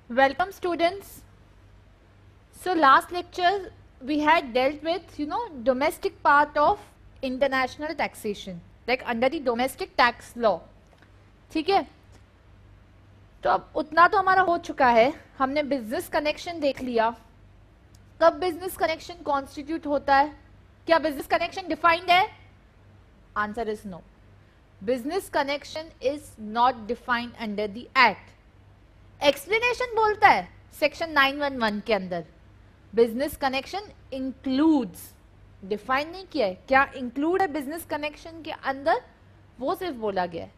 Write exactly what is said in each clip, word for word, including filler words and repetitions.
Welcome students. So last lecture we had dealt with, you know, domestic part of international taxation, like under the domestic tax law. ठीक है, तो अब उतना तो हमारा हो चुका है. हमने बिजनेस कनेक्शन देख लिया. कब बिजनेस कनेक्शन कॉन्स्टिट्यूट होता है? क्या बिजनेस कनेक्शन डिफाइंड है? Answer is no. Business connection is not defined under the act. Explanation बोलता है सेक्शन नाइन वन वन के अंदर बिजनेस कनेक्शन इंक्लूड्स, डिफाइन नहीं किया है. क्या इंक्लूड है बिजनेस कनेक्शन के अंदर, वो सिर्फ बोला गया है.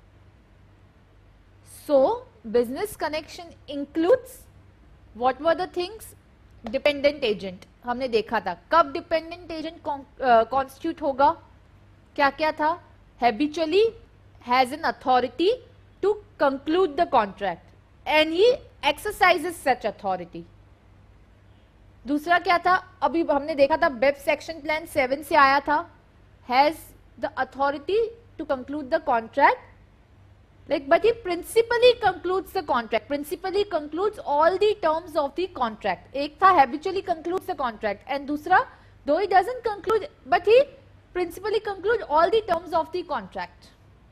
So business connection includes what were the things? Dependent agent हमने देखा था. कब डिपेंडेंट एजेंट कॉन्स्टिट्यूट होगा? क्या क्या था? Habitually has an authority to conclude the contract and he exercises such authority. दूसरा क्या था? अभी हमने देखा था बेब सेक्शन प्लान सेवन से आया था. has the authority to conclude the contract, like but he principally concludes the contract. Principally concludes all the terms of the contract. एक था habitually concludes the contract and दूसरा though he doesn't conclude but he principally concludes all the terms of the contract.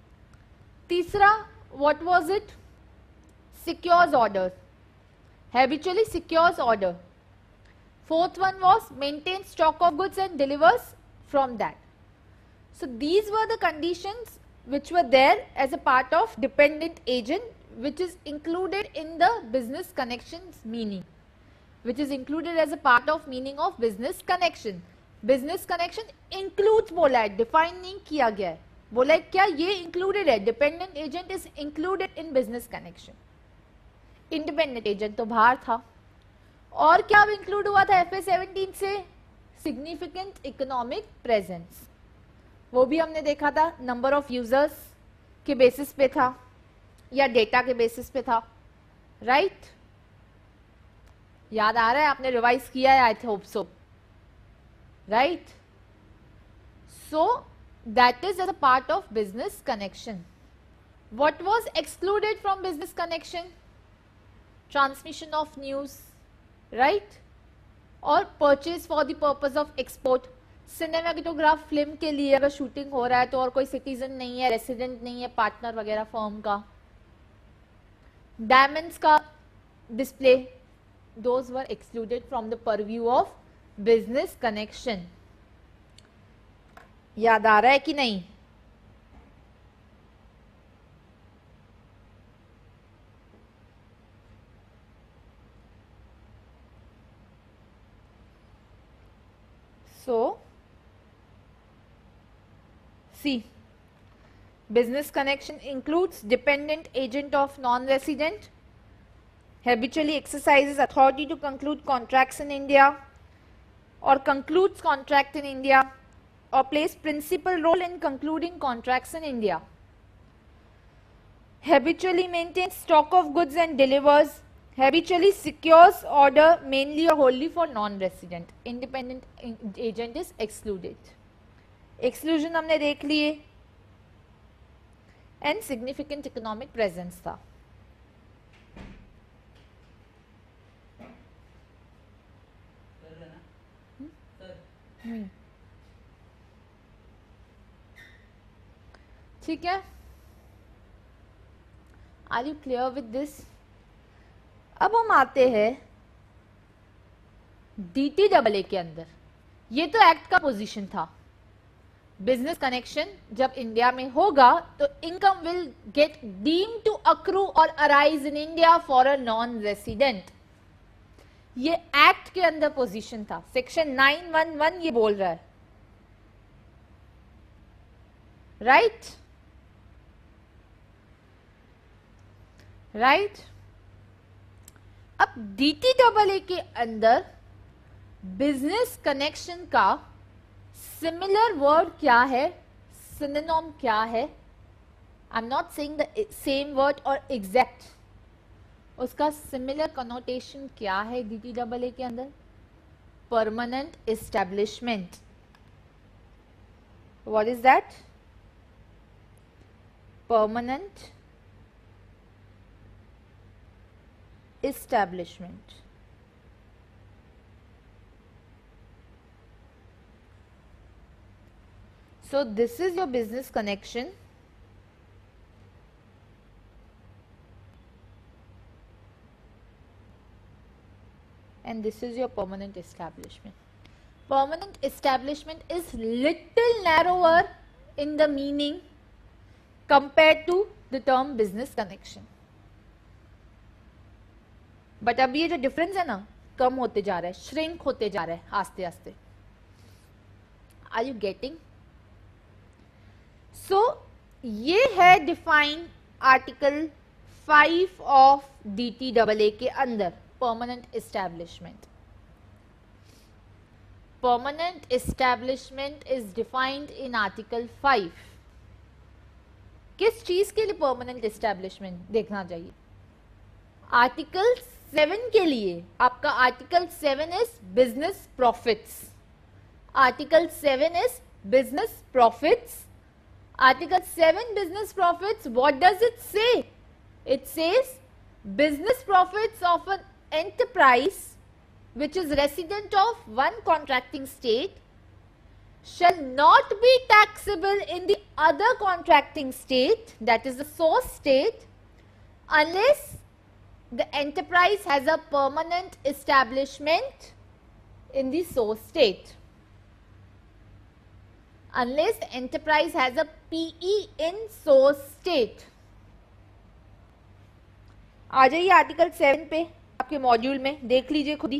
तीसरा what was it? Secures orders, habitually secures order. Fourth one was maintain stock of goods and delivers from that. So these were the conditions which were there as a part of dependent agent, which is included in the business connections meaning, which is included as a part of meaning of business connection. Business connection includes बोला है, define नहीं किया गया है. बोला है क्या ये included है? Dependent agent is included in business connection. Independent agent तो बाहर था. और क्या इंक्लूड हुआ था एफ ए सेवनटीन से? Significant economic presence. वो भी हमने देखा था नंबर ऑफ यूजर्स के बेसिस पे था या डेटा के बेसिस पे था. Right right? याद आ रहा है? आपने रिवाइज किया है, I hope so. Right, so that is as a part of business connection. What was excluded from business connection? Transmission of news, right? और purchase for the purpose of export. Cinematograph film के लिए अगर shooting हो रहा है तो और कोई सिटीजन नहीं है, रेसिडेंट नहीं है, पार्टनर वगैरह फर्म का. डायमंड्स का display, those were excluded from the purview of business connection. याद आ रहा है कि नहीं? So, see, business connection includes dependent agent of non-resident, habitually exercises authority to conclude contracts in India or concludes contract in India or plays principal role in concluding contracts in India, habitually maintains stock of goods and delivers, habitually secures order mainly or wholly for non-resident. Independent agent is excluded. Exclusion हमने देख लिए. And significant economic presence था. ठीक है? Are you clear with this? अब हम आते हैं डीटी डबल ए के अंदर. ये तो एक्ट का पोजीशन था. बिजनेस कनेक्शन जब इंडिया में होगा तो income will get deem to accrue और arise in India for a non resident. ये एक्ट के अंदर पोजीशन था. सेक्शन नाइन वन वन ये बोल रहा है. राइट राइट अब डीटी डबल ए के अंदर बिजनेस कनेक्शन का सिमिलर वर्ड क्या है, सिनोनिम क्या है? I am not saying the same word और एग्जैक्ट. उसका सिमिलर कनोटेशन क्या है डीटी डबल ए के अंदर? Permanent establishment. What is that? Permanent establishment. So this is your business connection. And this is your permanent establishment. Permanent establishment is little narrower in the meaning compared to the term business connection. But अब ये जो difference है ना, कम होते जा रहा है, shrink होते जा रहा है आस्ते आस्ते. Are you getting? So ये है define article five of D T A A के अंदर permanent establishment. Permanent establishment is defined in article five. किस चीज के लिए permanent establishment देखना चाहिए? Article seven के लिए आपका article seven is business profits. Article seven is business profits. Article seven business profits, what does it say? It says business profits of an enterprise which is resident of one contracting state shall not be taxable in the other contracting state, that is the source state, unless the enterprise has a permanent establishment in the source state. Unless the enterprise has a P E in source state. आ जाइए article seven पे, आपके module में देख लीजिए खुद ही.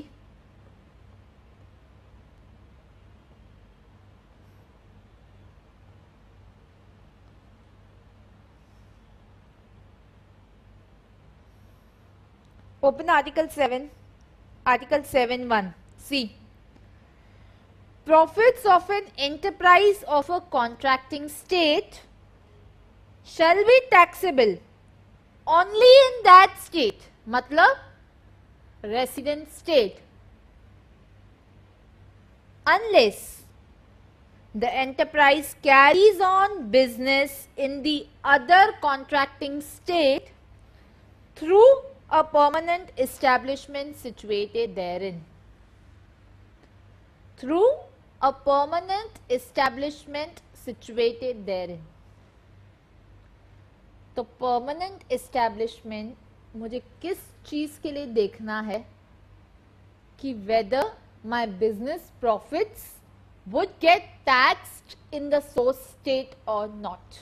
Open article seven, article seven one. See, profits of an enterprise of a contracting state shall be taxable only in that state, मतलब resident state, unless the enterprise carries on business in the other contracting state through a permanent establishment situated therein. Through a permanent establishment situated therein. तो permanent establishment मुझे किस चीज के लिए देखना है कि whether my business profits would get taxed in the source state or not.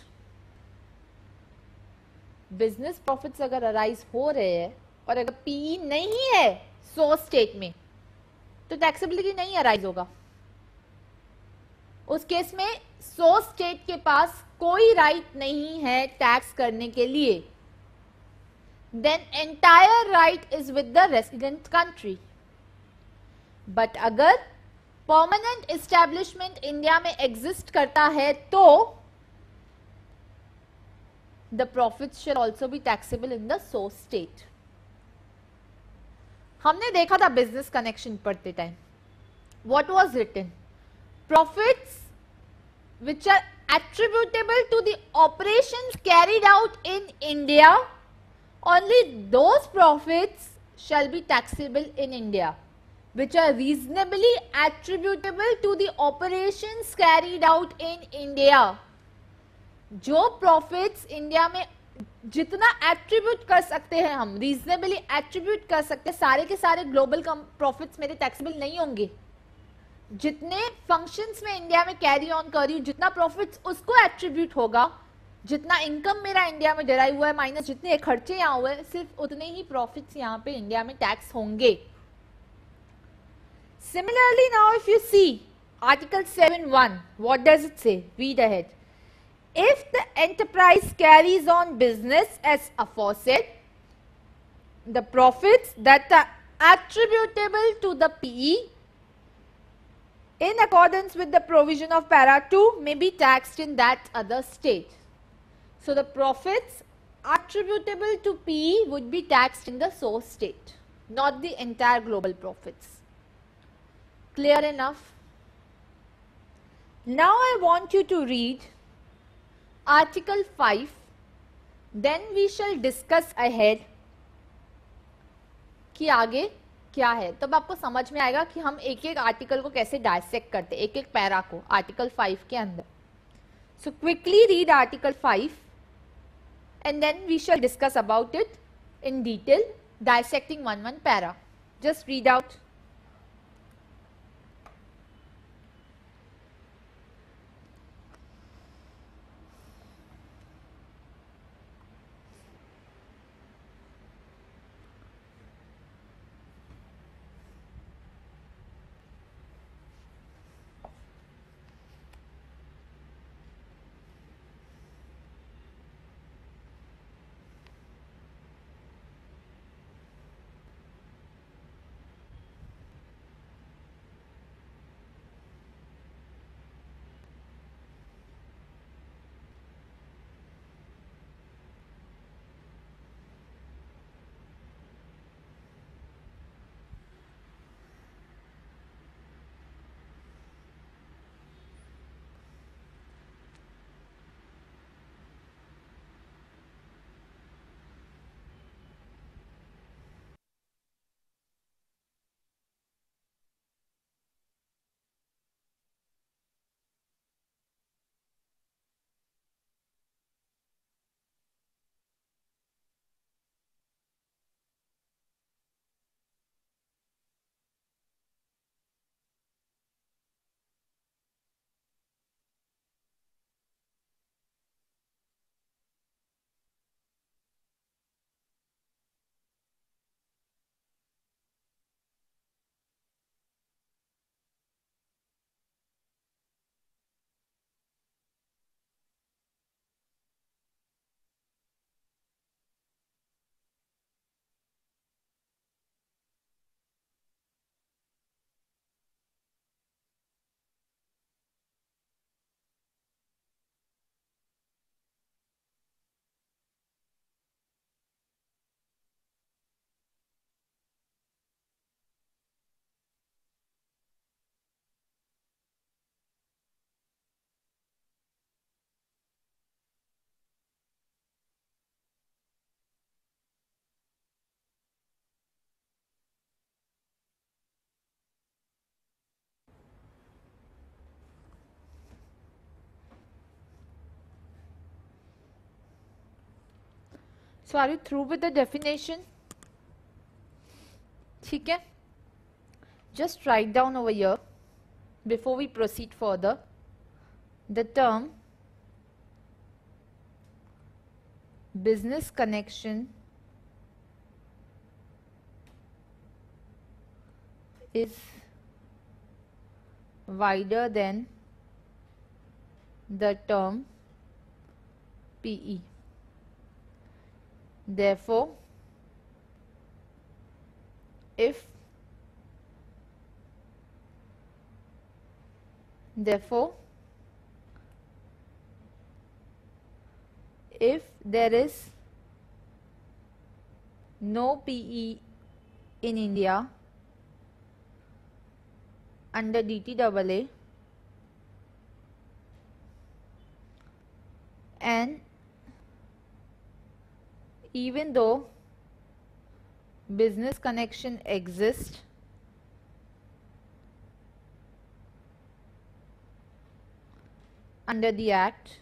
Business profits अगर अराइज हो रहे हैं और अगर पीई नहीं है सोर्स स्टेट में तो टैक्सेबिलिटी नहीं अराइज होगा. उस केस में सोर्स स्टेट के पास कोई राइट नहीं है टैक्स करने के लिए. Then entire right is with the resident country. But अगर परमानेंट एस्टैब्लिशमेंट इंडिया में एग्जिस्ट करता है तो the profits shall also be taxable in the source state. हमने देखा था बिजनेस कनेक्शन पढ़ते time. What was written? Profits which are attributable to the operations carried out in India, only those profits shall be taxable in India which are reasonably attributable to the operations carried out in India. जो profits India में जितना attribute कर सकते हैं हम, reasonably attribute कर सकते हैं, सारे के सारे ग्लोबल प्रॉफिट्स मेरे टैक्सेबल नहीं होंगे. जितने फंक्शंस में इंडिया में कैरी ऑन कर रही हूं, जितना प्रॉफिट्स उसको एट्रीब्यूट होगा, जितना इनकम मेरा इंडिया में डराइव हुआ है माइनस जितने खर्चे यहाँ हुए, सिर्फ उतने ही प्रॉफिट्स यहाँ पे इंडिया में टैक्स होंगे. Similarly now if you see article seven one, what does it say? Read ahead. If the enterprise carries on business as aforesaid, the profits that are attributable to the P E in accordance with the provision of para two may be taxed in that other state. So the profits attributable to P E would be taxed in the source state, not the entire global profits. Clear enough? Now I want you to read Article five, then we shall discuss ahead कि आगे क्या है, तब आपको समझ में आएगा कि हम एक एक आर्टिकल को कैसे डायसेक्ट करते, एक एक पैरा को आर्टिकल फाइव के अंदर. So quickly read article five and then we shall discuss about it in detail, dissecting one one para. Just read out. So are you through with the definition? ठीक है, just write down over here before we proceed further the term business connection is wider than the term P E. Therefore, if therefore if there is no P E in India under D T A A and even though business connection exists under the Act,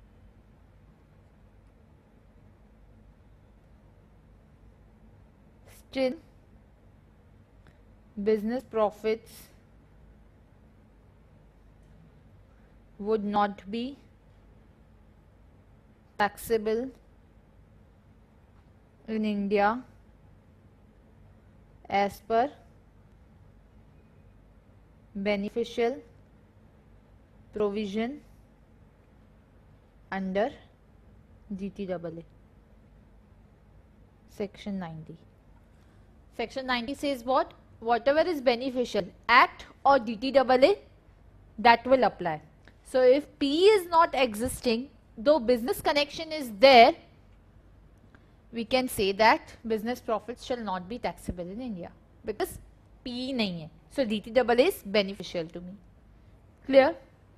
still business profits would not be taxable in India as per beneficial provision under D T A A. Section ninety. Section ninety says what? Whatever is beneficial, Act or D T A A, that will apply. So if P E is not existing, though business connection is there, we can say that business profits shall not be taxable in India because P E nahi hai. So D T A A is beneficial to me. Clear?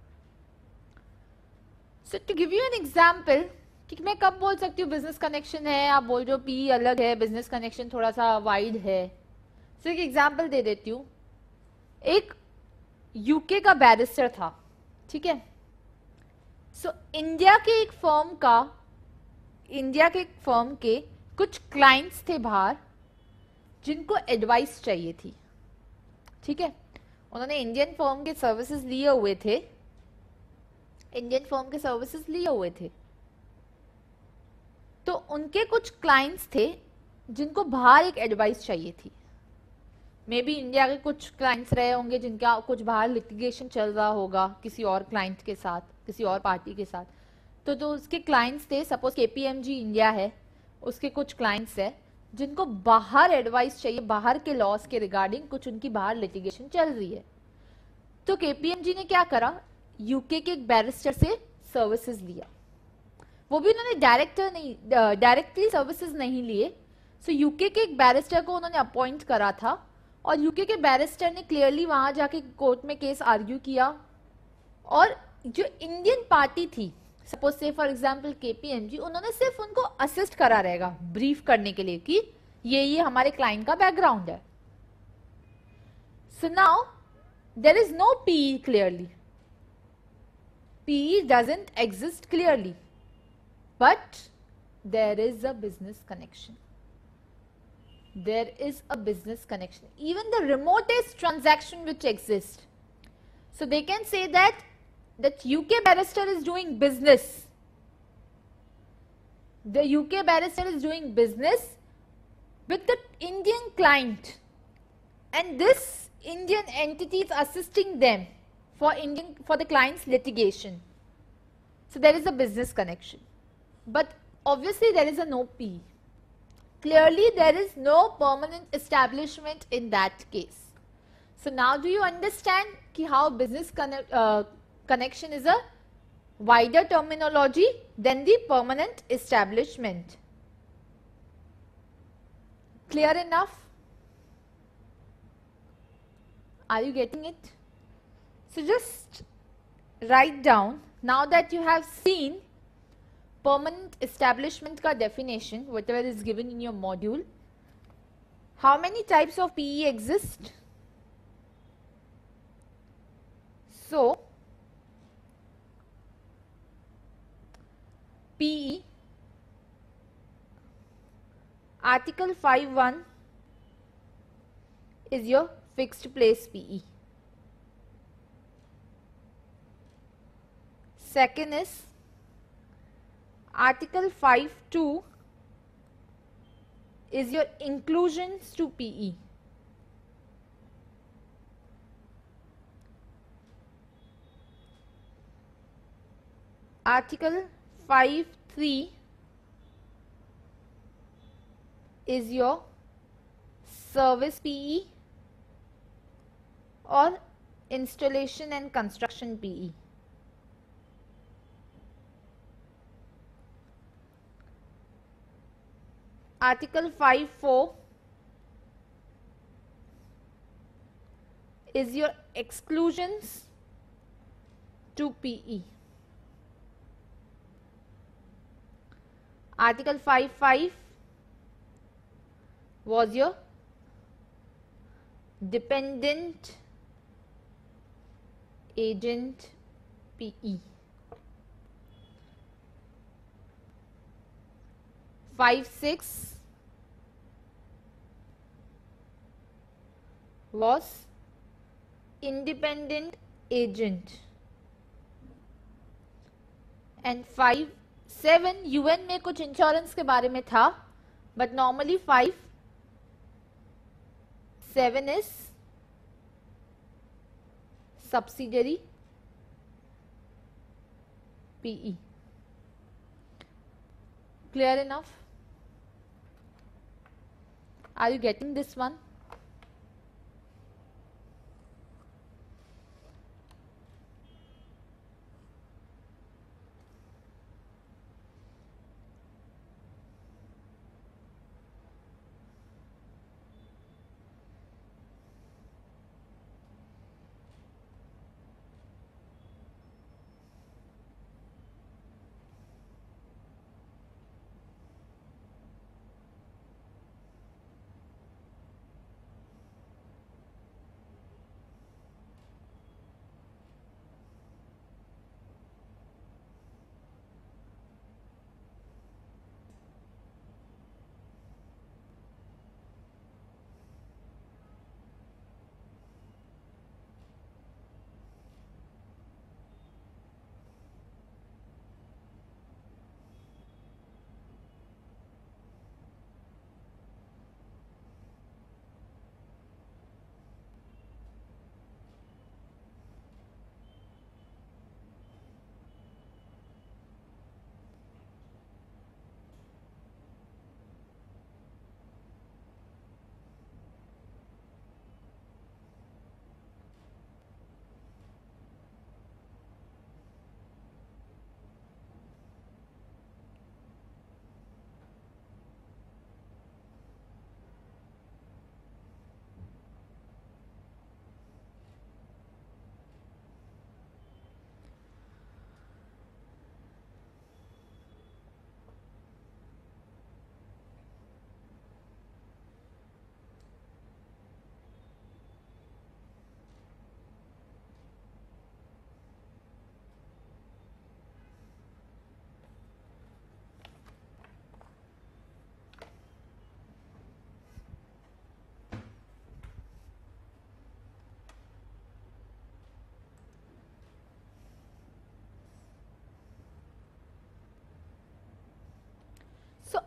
So to give you an example, कि मैं कब बोल सकती हूँ business connection है, आप बोल रहे हो पी अलग है, बिजनेस कनेक्शन थोड़ा सा वाइड है, सो एक एग्जाम्पल दे देती हूं. एक यूके का बैरिस्टर था, ठीक है. सो इंडिया के एक फर्म का इंडिया के एक फर्म के कुछ क्लाइंट्स थे बाहर जिनको एडवाइस चाहिए थी, ठीक है. उन्होंने इंडियन फर्म के सर्विसेज लिए हुए थे इंडियन फर्म के सर्विसेज लिए हुए थे तो उनके कुछ क्लाइंट्स थे जिनको बाहर एक एडवाइस चाहिए थी. मे बी इंडिया के कुछ क्लाइंट्स रहे होंगे जिनका कुछ बाहर लिटिगेशन चल रहा होगा किसी और क्लाइंट के साथ, किसी और पार्टी के साथ. तो जो उसके क्लाइंट्स थे, सपोज केपीएमजी इंडिया है, उसके कुछ क्लाइंट्स है जिनको बाहर एडवाइस चाहिए, बाहर के लॉस के रिगार्डिंग कुछ उनकी बाहर लिटिगेशन चल रही है. तो केपीएमजी ने क्या करा, यूके के एक बैरिस्टर से सर्विसेज लिया. वो भी उन्होंने डायरेक्टर नहीं डायरेक्टली सर्विसेज नहीं लिए. सो यूके के एक बैरिस्टर को उन्होंने अपॉइंट करा था और यूके के बैरिस्टर ने क्लियरली वहां जाके कोर्ट में केस आर्ग्यू किया. और जो इंडियन पार्टी थी, suppose say for example KPMG, उन्होंने सिर्फ उनको असिस्ट करा रहेगा ब्रीफ करने के लिए कि ये ये हमारे क्लाइंट का बैकग्राउंड है. So now there is no PE clearly. PE doesn't exist clearly, but there is a business connection. There is a business connection. Even the remotest transaction which exists. So they can say that that U K barrister is doing business. The U K barrister is doing business with the Indian client, and this Indian entity is assisting them for Indian for the client's litigation. So there is a business connection. But obviously there is a no P. Clearly there is no permanent establishment in that case. So now do you understand ki how business connect, uh, connection is a wider terminology than the permanent establishment. Clear enough? Are you getting it? So just write down, now that you have seen permanent establishment ka definition, whatever is given in your module. How many types of P E exist? So, P E, Article five one is your fixed place P E. Second is Article five two is your inclusions to P E. Article five three is your service P E or installation and construction P E. Article five four is your exclusions to P E. Article five five was your dependent agent P E. five six was independent agent, and five seven UN में कुछ insurance के बारे में था, but normally five seven is subsidiary P E. Clear enough? Are you getting this one?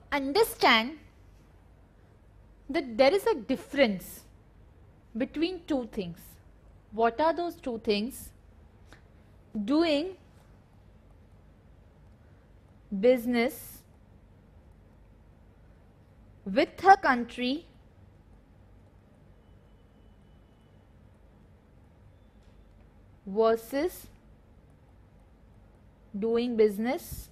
understand that there is a difference between two things. What are those two things? Doing business with a country versus doing business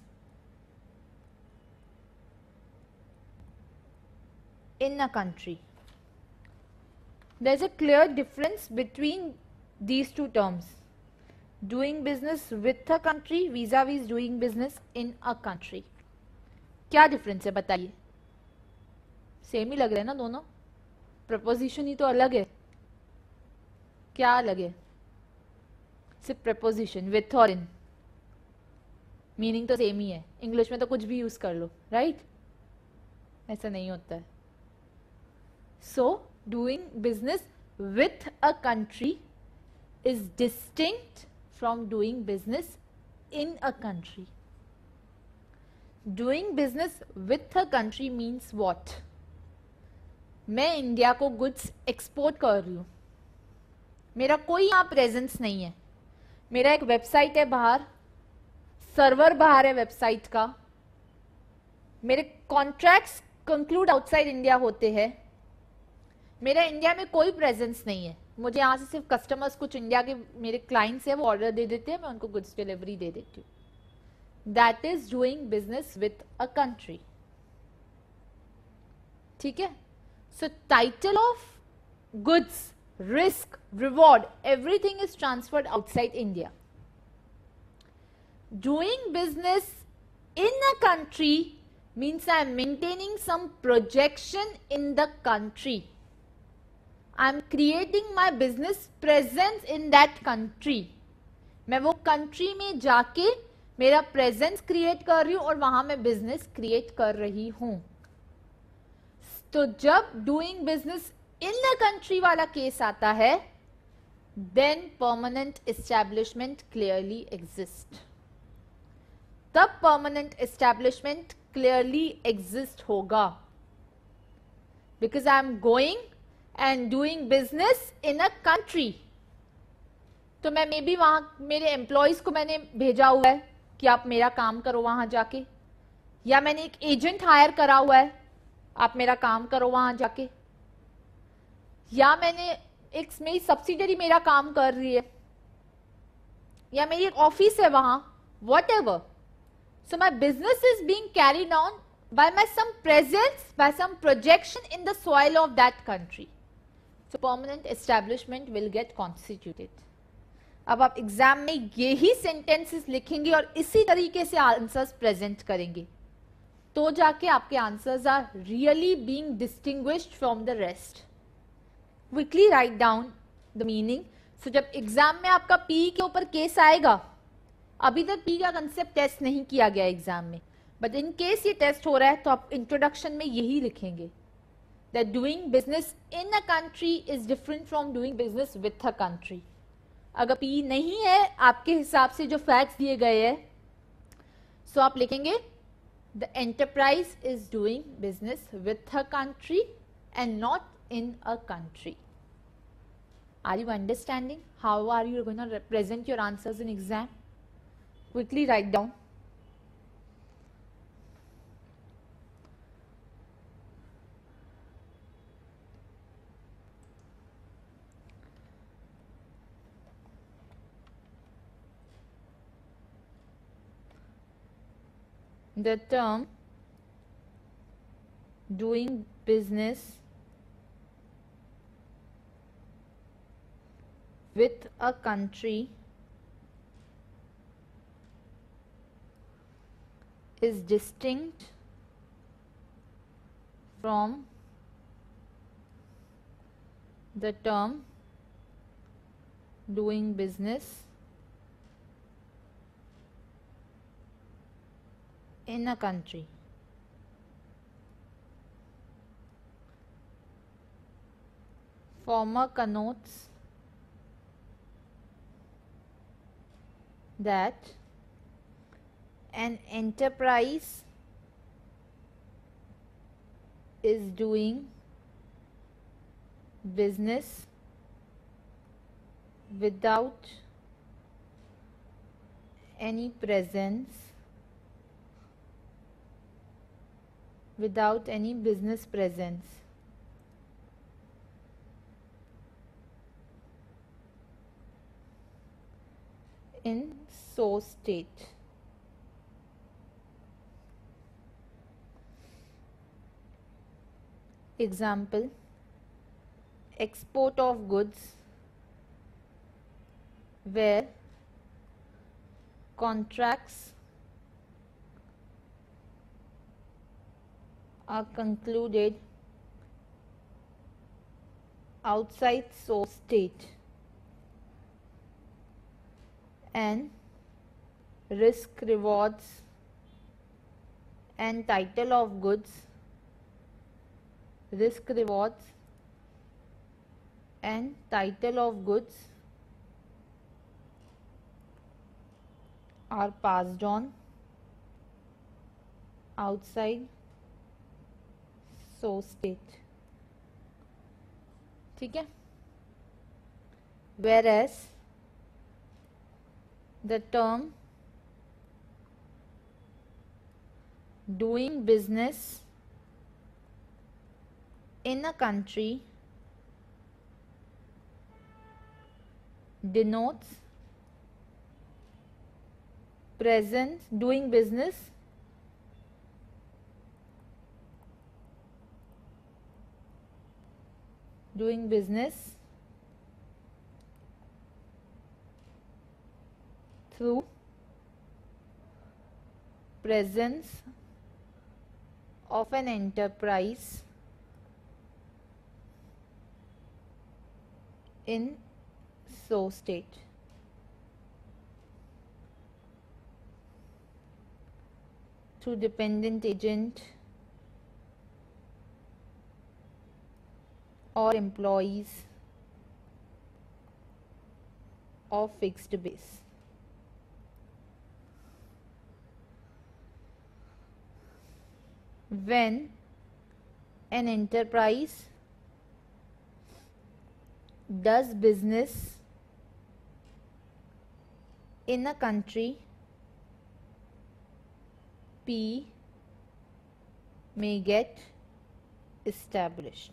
in a country. There's a clear difference between these two terms. Doing business with a country vis-a-vis doing business in a country. क्या difference है बताइए? Same ही लग रहे हैं ना दोनों? Preposition ही तो अलग है. क्या अलग है? सिर्फ प्रपोजिशन विथ और इन. मीनिंग तो सेम ही है. इंग्लिश में तो कुछ भी यूज कर लो, राइट? ऐसा नहीं होता है. So doing business with a country is distinct from doing business in a country. Doing business with a country means what? मैं इंडिया को गुड्स एक्सपोर्ट कर रही हूँ. मेरा कोई यहाँ प्रेजेंस नहीं है. मेरा एक वेबसाइट है बाहर, सर्वर बाहर है वेबसाइट का. मेरे कॉन्ट्रैक्ट्स कंक्लूड आउटसाइड इंडिया होते हैं. मेरा इंडिया में कोई प्रेजेंस नहीं है. मुझे यहाँ से सिर्फ कस्टमर्स, कुछ इंडिया के मेरे क्लाइंट्स हैं, वो ऑर्डर दे देते हैं, मैं उनको गुड्स डिलीवरी दे देती हूँ. That is doing business with a country. ठीक है? So title of goods, risk, reward, everything is transferred outside India. Doing business in a country means I am maintaining some projection in the country. I am creating my business presence in that country. मैं वो country में जाके मेरा presence create कर रही हूँ और वहां मैं business create कर रही हूँ. तो जब doing business in the country वाला केस आता है, then permanent establishment clearly exists. तब permanent establishment clearly exist होगा, because I am going and doing business in a country. तो मैं मे बी वहां मेरे एम्प्लॉयज को मैंने भेजा हुआ है कि आप मेरा काम करो वहां जाके, या मैंने एक एजेंट हायर करा हुआ है, आप मेरा काम करो वहां जाके, या मैंने एक मेरी सब्सिडरी मेरा काम कर रही है, या मेरी एक ऑफिस है वहां, whatever. So my business is being carried on by my some presence, by some projection in the soil of that country. So permanent establishment will get constituted. अब आप एग्जाम में यही सेंटेंसेस लिखेंगे और इसी तरीके से आंसर्स प्रेजेंट करेंगे, तो जाके आपके answers are really being distinguished from the rest. Quickly write down the meaning. So जब एग्जाम में आपका पी के ऊपर केस आएगा, अभी तक पी का कंसेप्ट टेस्ट नहीं किया गया एग्जाम में, बट इन केस ये टेस्ट हो रहा है तो आप इंट्रोडक्शन में यही लिखेंगे, that doing business in a country is different from doing business with a country. अगर पी नहीं है आपके हिसाब से जो फैक्ट्स दिए गए हैं, सो आप लिखेंगे the enterprise is doing business with a country and not in a country. Are you understanding how are you going to present your answers in exam? Quickly write down. The term doing business with a country is distinct from the term doing business in a country. Former connotes that an enterprise is doing business without any presence, without any business presence. In so state. Example, export of goods where contracts are concluded outside so state, and risk rewards and title of goods, risk rewards and title of goods are passed on outside so state. ठीक है. Whereas the term doing business in a country denotes presence, doing business doing business through presence of an enterprise in so state. Through dependent agent or employees of fixed base. When an enterprise does business in a country, P may get established.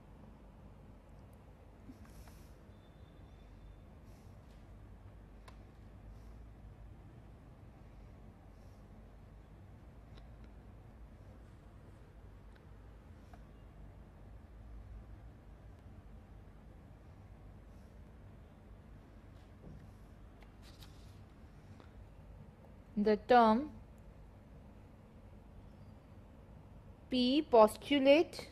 The term P postulate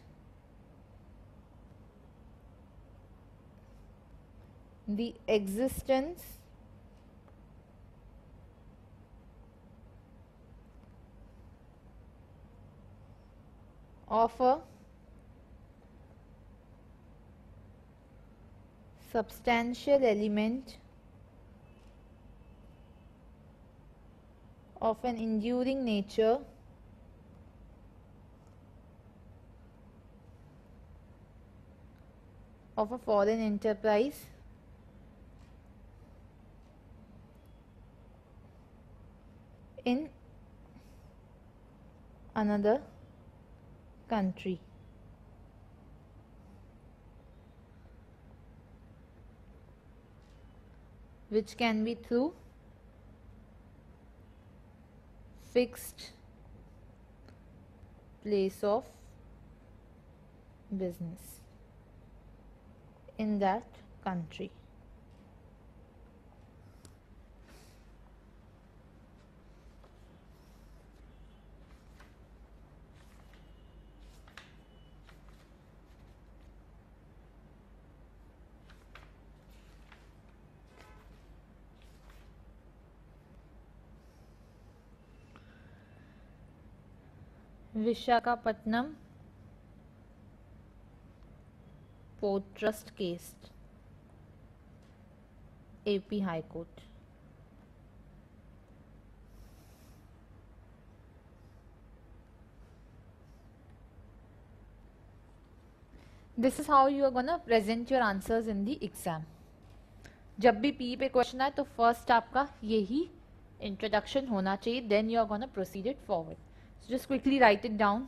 the existence of a substantial element of an enduring nature of a foreign enterprise in another country. Which can be through fixed place of business in that country. Visakhapatnam Port Trust case, A P High Court. This is how you are gonna present your answers in the exam. जब भी P पे question आए तो first आपका यही introduction होना चाहिए, then you are gonna proceed it forward. So just quickly write it down.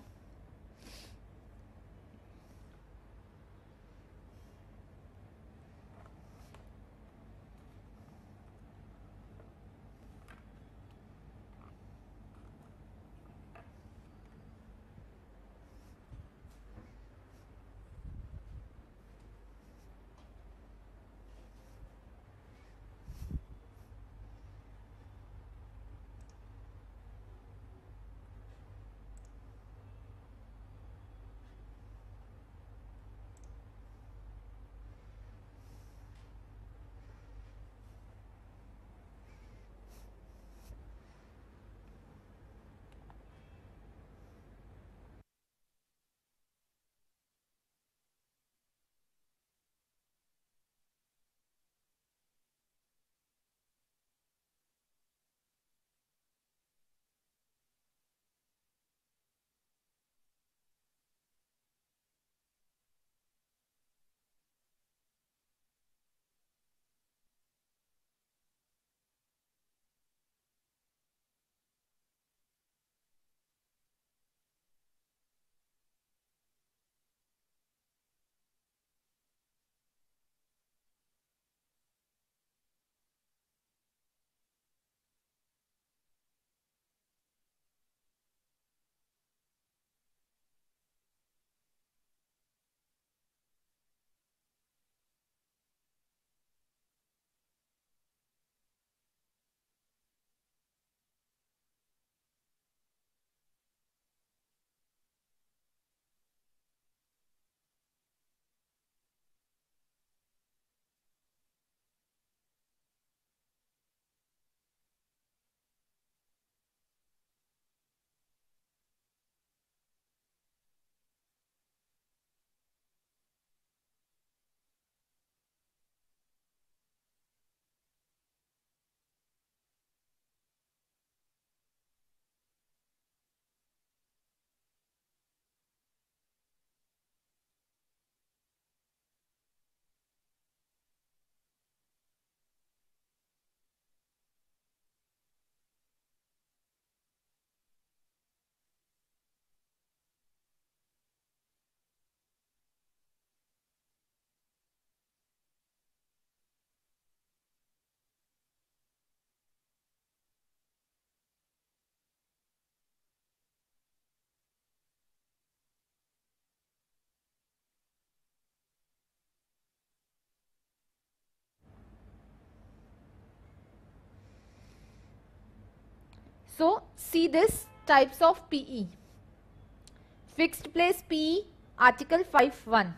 So see this types of P E. Fixed place P E, Article five one.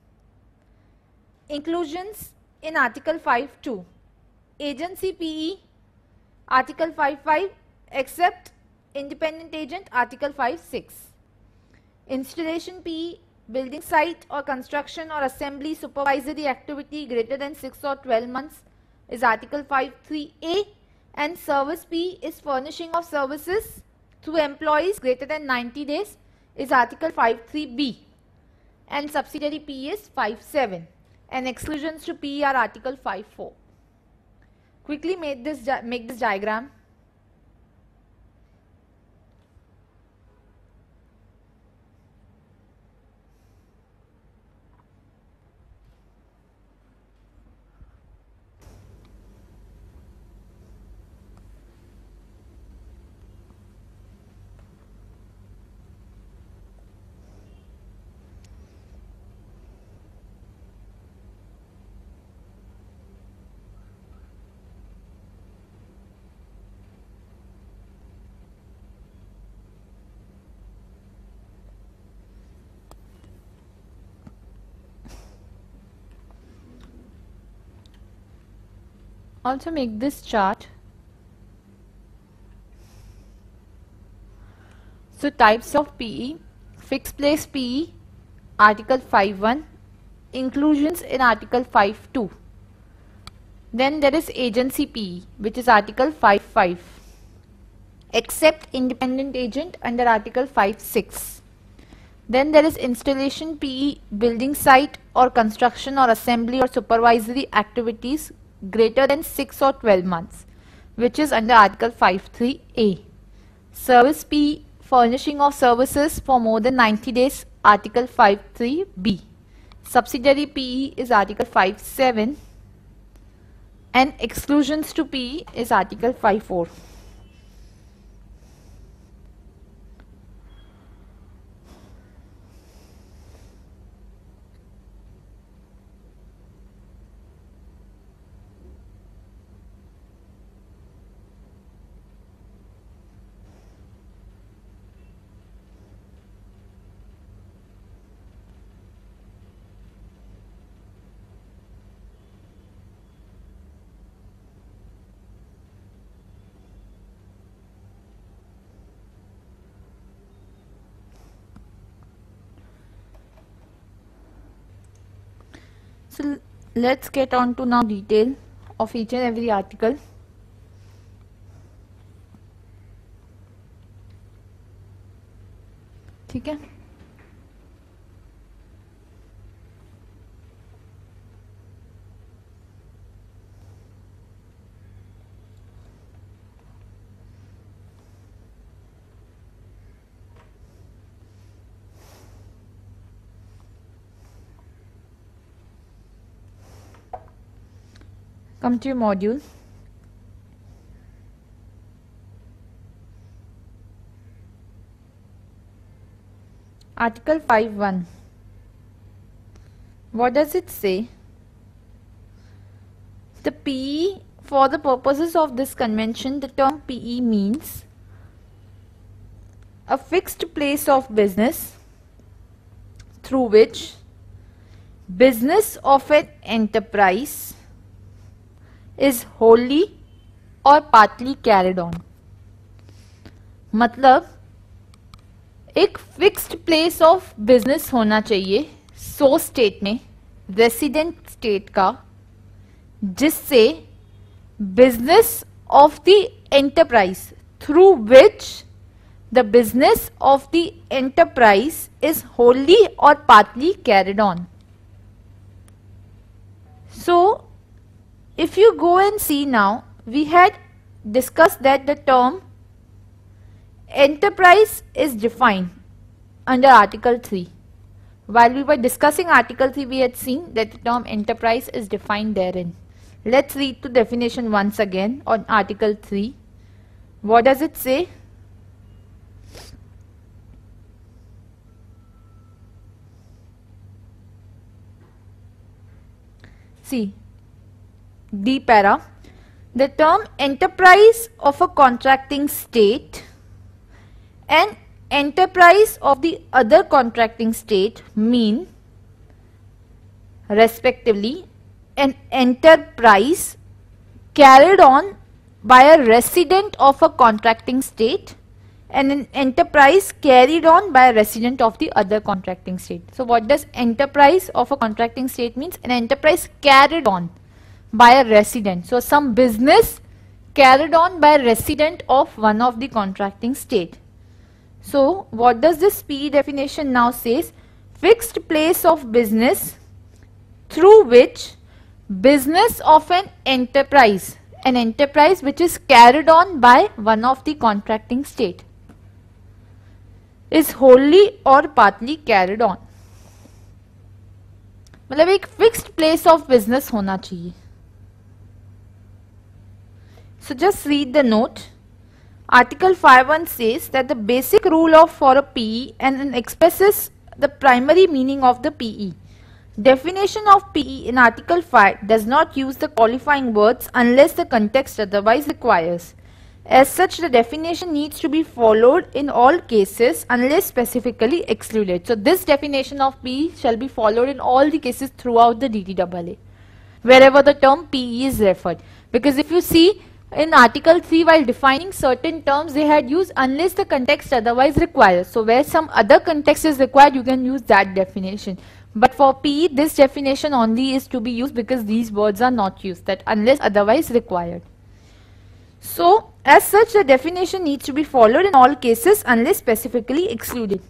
Inclusions in Article five two. Agency P E, Article five five, except independent agent, Article five six. Installation P E, building site or construction or assembly supervisory activity greater than six or twelve months is Article five three A. And service P is furnishing of services to employees greater than ninety days is Article five three B. And subsidiary P is five seven. And exclusions to P are Article five four. Quickly make this, make this diagram. Also make this chart. So types of P E, fixed place P E, Article five one, inclusions in Article five two. Then there is agency P E, which is Article five five, except independent agent under Article five six. Then there is installation P E, building site or construction or assembly or supervisory activities greater than six or twelve months, which is under Article five three A. Service P E, furnishing of services for more than ninety days, Article five three B. Subsidiary P E is Article five seven, and exclusions to P E is Article five four. So let's get on to now detail of each and every article. ठीक है? Come to your module. Article five one. What does it say? The P E, for the purposes of this convention, the term P E means a fixed place of business through which business of an enterprise is wholly or partly carried on. मतलब एक fixed place of business होना चाहिए so state में, resident state का, जिससे business of the enterprise through which the business of the enterprise is wholly और partly carried on. So if you go and see now, we had discussed that the term enterprise is defined under Article three. While we were discussing Article three, we had seen that the term enterprise is defined therein. Let's read the definition once again on Article three. What does it say? See, D para, the term enterprise of a contracting state and enterprise of the other contracting state mean respectively an enterprise carried on by a resident of a contracting state and an enterprise carried on by a resident of the other contracting state. So what does enterprise of a contracting state means? An enterprise carried on by a resident. So some business carried on by a resident of one of the contracting state. So what does this P E definition now says? Fixed place of business through which business of an enterprise, an enterprise which is carried on by one of the contracting state, is wholly or partly carried on. मतलब एक fixed place of business होना चाहिए. So just read the note. Article five one says that the basic rule of for a P E and expresses the primary meaning of the P E. Definition of P E in Article five does not use the qualifying words unless the context otherwise requires. As such, the definition needs to be followed in all cases unless specifically excluded. So this definition of P E shall be followed in all the cases throughout the D T A A, wherever the term P E is referred. Because if you see, in Article three, while defining certain terms, they had used unless the context otherwise requires. So where some other context is required, you can use that definition. But for P E, this definition only is to be used because these words are not used, that unless otherwise required. So as such, the definition needs to be followed in all cases unless specifically excluded.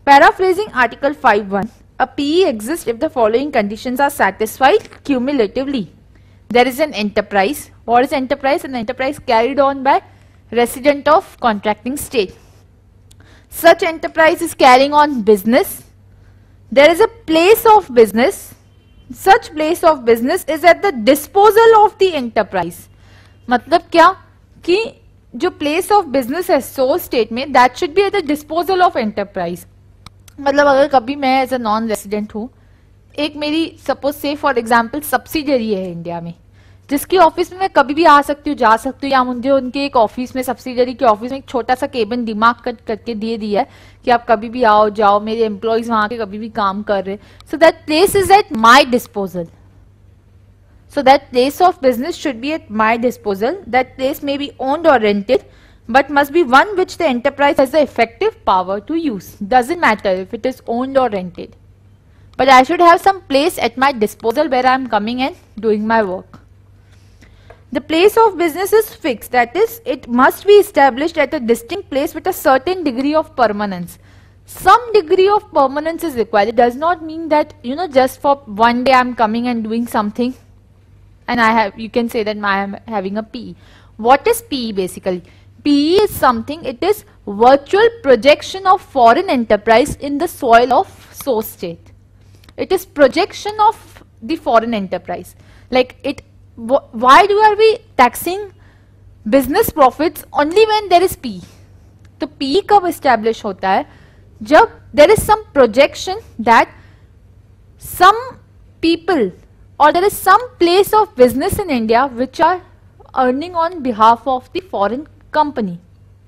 Paraphrasing Article five one, a P E exists if the following conditions are satisfied cumulatively. There is an enterprise. What is enterprise? An enterprise carried on by resident of contracting state. Such enterprise is carrying on business. There is a place of business. Such place of business is at the disposal of the enterprise. मतलब क्या कि जो place of business है source state में, that should be at the disposal of enterprise. मतलब अगर कभी मैं एज अ नॉन रेसिडेंट हूँ, एक मेरी suppose say for example subsidiary है इंडिया में, जिसकी ऑफिस में मैं कभी भी आ सकती हूँ, जा सकती हूँ, या मुझे उनके एक ऑफिस में, सब्सिडरी के ऑफिस में एक छोटा सा केबिन दिमाग कट करके दिए दिया है कि आप कभी भी आओ जाओ, मेरे एम्प्लॉयज वहां के कभी भी काम कर रहे. So that place is at my disposal. So that place of business should be at my disposal. That place may be owned or rented, but must be one which the enterprise has the effective power to use. Doesn't matter if it is owned or rented. But I should have some place at my disposal where I am coming and doing my work. The place of business is fixed. That is, it must be established at a distinct place with a certain degree of permanence. Some degree of permanence is required. It does not mean that, you know, just for one day I am coming and doing something, and I have, you can say that I am having a P E. What is P E basically? P E is something, it is virtual projection of foreign enterprise in the soil of source state. It is projection of the foreign enterprise. Like it, why do are we taxing business profits only when there is P E? तो P E कब establish होता है? जब there is some projection that some people or there is some place of business in India which are earning on behalf of the foreign company.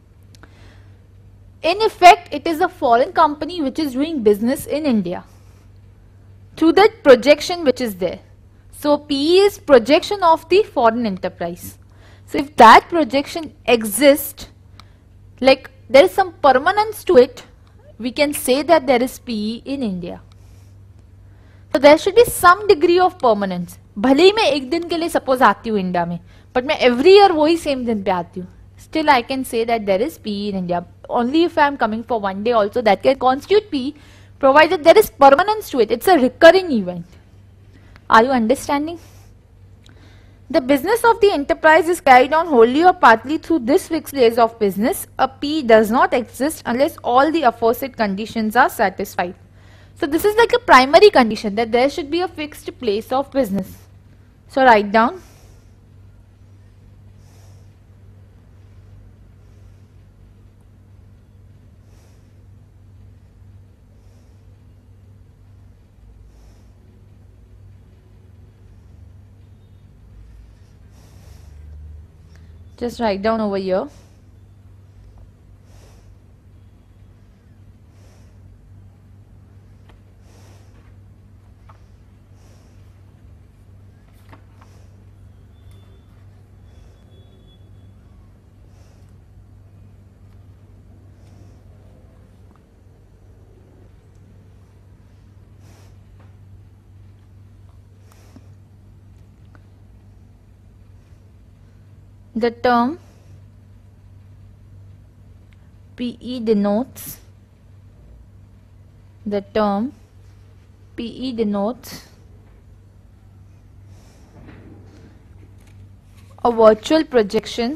In effect, it is a foreign company which is doing business in India through that projection which is there. So P E is projection of the foreign enterprise. So if that projection exists, like there is some permanence to it, we can say that there is P E in India. So there should be some degree of permanence. भले ही मैं एक दिन के लिए suppose आती हूँ India में, but मैं एवरी ईयर वही सेम दिन पे आती हूँ, still I can say that there is P E in India. Only if I am coming for one day also, that can constitute P E, provided there is permanence to it. It's a recurring event. Are you understanding? The business of the enterprise is carried on wholly or partly through this fixed place of business. A P E does not exist unless all the aforesaid conditions are satisfied. So this is like a primary condition, that there should be a fixed place of business. So write down. Just write down over here. The term P E denotes the term P E denotes a virtual projection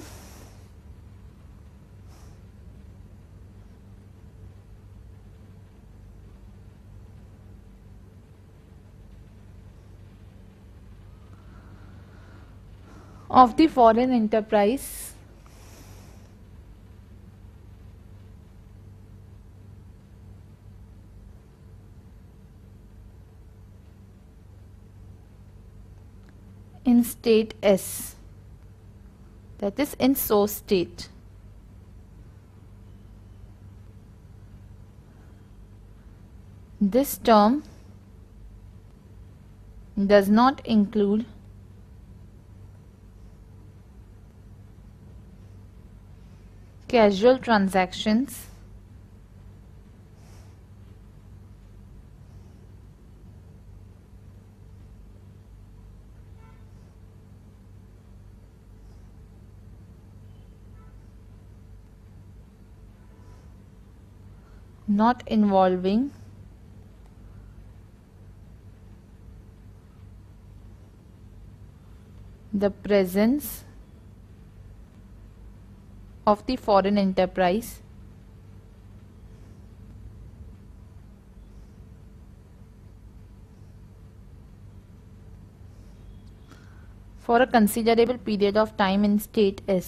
of the foreign enterprise in state S, that is in source state. This term does not include casual transactions not involving the presence of the foreign enterprise for a considerable period of time in state S.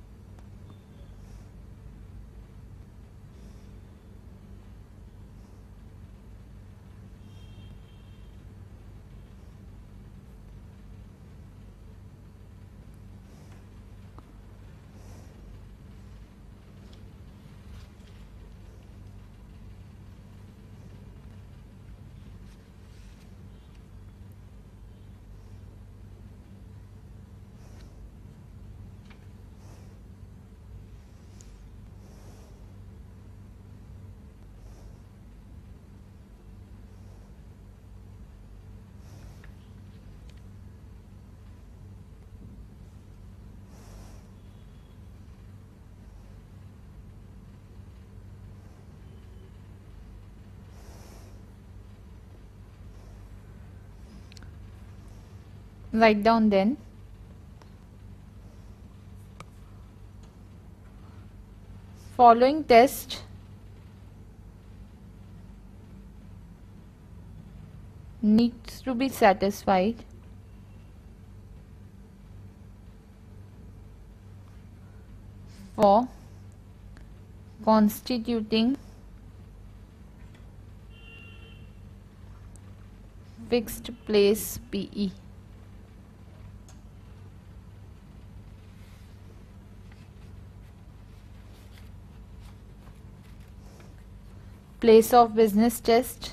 Write down then following test needs to be satisfied for constituting fixed place P E. Place of business test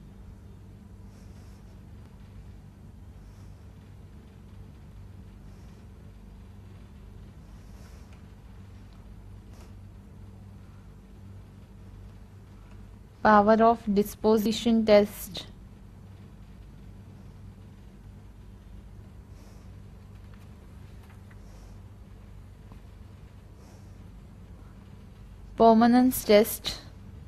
power of disposition test permanence test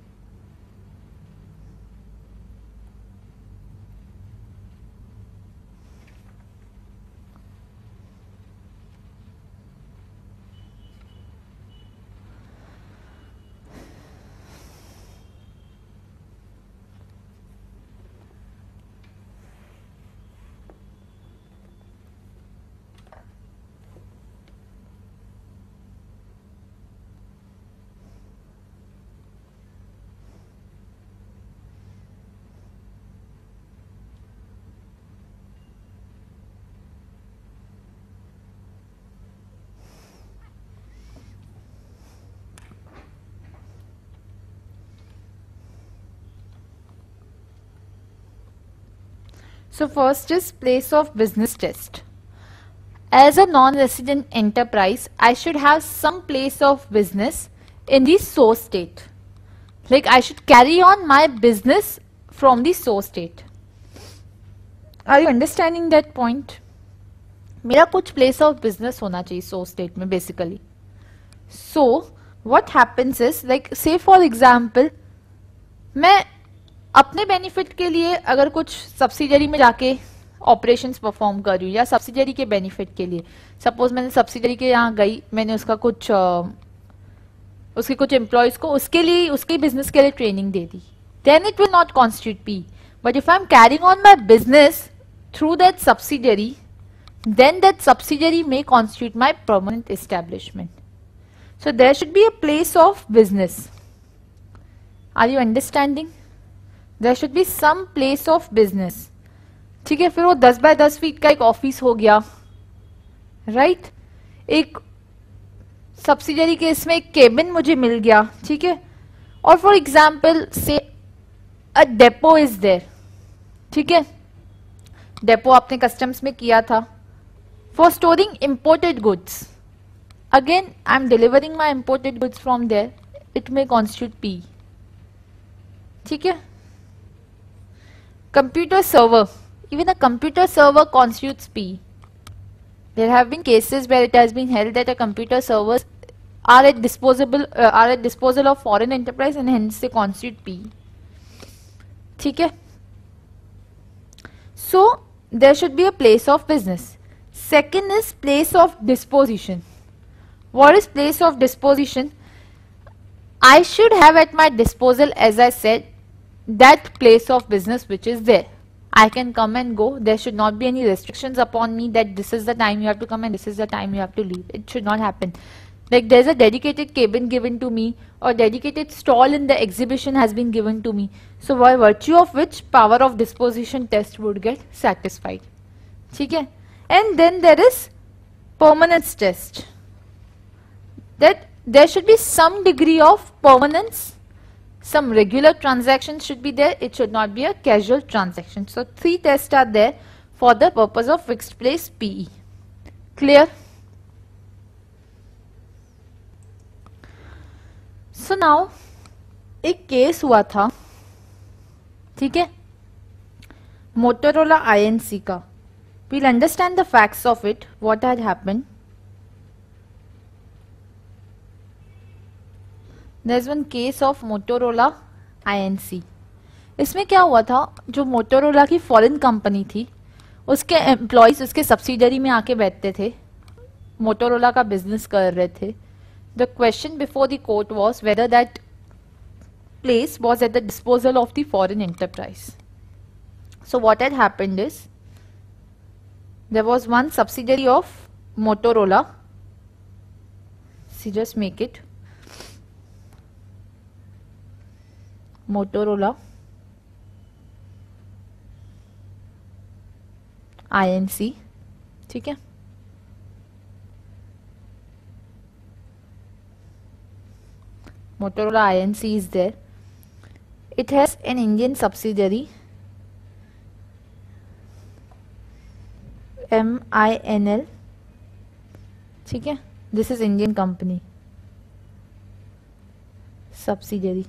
So first is place of business test. As a non-resident enterprise, I should have some place of business in the source state. Like I should carry on my business from the source state. Are you understanding that point? मेरा कुछ place of business होना चाहिए source state में basically. So what happens is, like say for example, मैं अपने benefit के लिए अगर कुछ सब्सिडरी में जाके ऑपरेशंस परफॉर्म कर रही हूँ या सब्सिडरी के बेनिफिट के लिए, सपोज मैंने सब्सिडरी के यहाँ गई, मैंने उसका कुछ uh, उसके कुछ एम्प्लॉयज को उसके लिए उसके बिजनेस के लिए ट्रेनिंग दे दी, then it will not constitute P. But if I am carrying on my business through that subsidiary, then that subsidiary may constitute my permanent establishment. So there should be a place of business. Are you understanding? There should be some place of business. ठीक है, फिर वो दस bye दस feet का एक office हो गया, राइट right? एक सब्सिडियरी के इसमें एक केबिन मुझे मिल गया, ठीक है. और फॉर एग्जाम्पल से अ डेपो इज देयर, ठीक है. डेपो आपने कस्टम्स में किया था for storing imported goods. Again I am delivering my imported goods from there, it may constitute P. ठीक है. Computer server, even a computer server constitutes P. There have been cases where it has been held that a computer server are at disposable uh, are at disposal of foreign enterprise and hence they constitute P E. ठीक है? So there should be a place of business. Second is place of disposition. What is place of disposition? I should have at my disposal, as I said, that place of business which is there. I can come and go. There should not be any restrictions upon me that this is the time you have to come and this is the time you have to leave. It should not happen. Like there's a dedicated cabin given to me or dedicated stall in the exhibition has been given to me. So by virtue of which power of disposition test would get satisfied. Okay? And then there is permanence test. That there should be some degree of permanence. Some regular transactions should be there. It should not be a casual transaction. So three tests are there for the purpose of fixed place P E. Clear? So now एक case हुआ था, ठीक है, Motorola I N C का. We'll understand the facts of it, what had happened. There's one case of Motorola I N C. इसमें क्या हुआ था, जो Motorola की फॉरेन कंपनी थी उसके एम्प्लॉयज उसके सब्सिडरी में आके बैठते थे, Motorola का बिजनेस कर रहे थे. The question before the court was whether that place was at the disposal of the foreign enterprise. So what had happened is there was one subsidiary of Motorola. See, just make it Motorola I N C. ठीक है? Motorola I N C is there. It has an Indian subsidiary, M I N L. ठीक है? This is Indian company. Subsidiary.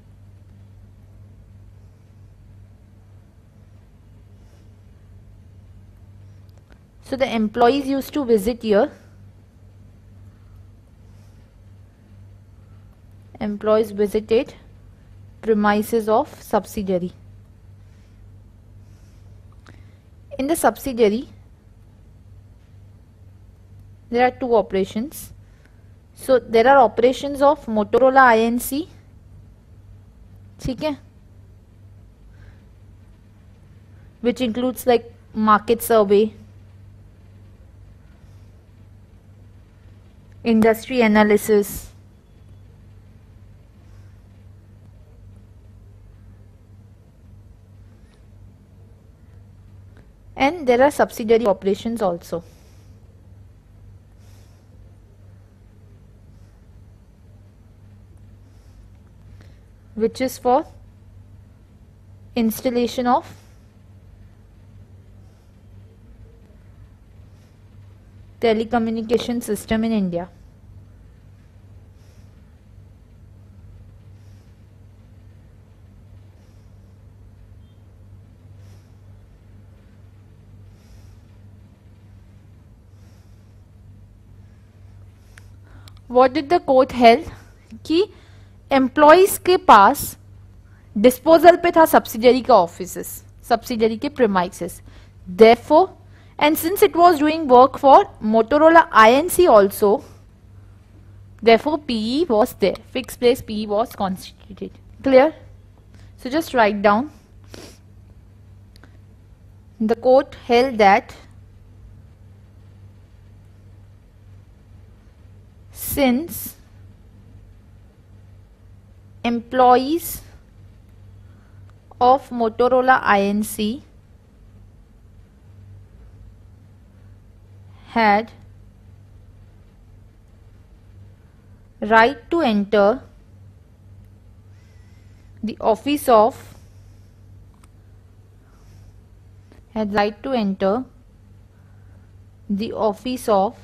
So the employees used to visit here. Employees visited premises of subsidiary. In the subsidiary, there are two operations. So there are operations of Motorola I N C. ठीक है? Which includes like market survey, industry analysis, and there are subsidiary operations also. Which is for installation of telecommunication system in India. What did the court held? कि employees के पास disposal पे था subsidiary का offices, subsidiary के premises. Therefore, and since it was doing work for Motorola I N C also, therefore P E was there. Fixed place P E was constituted. Clear? So just write down. The court held that since employees of Motorola I N C had right to enter the office of had right to enter the office of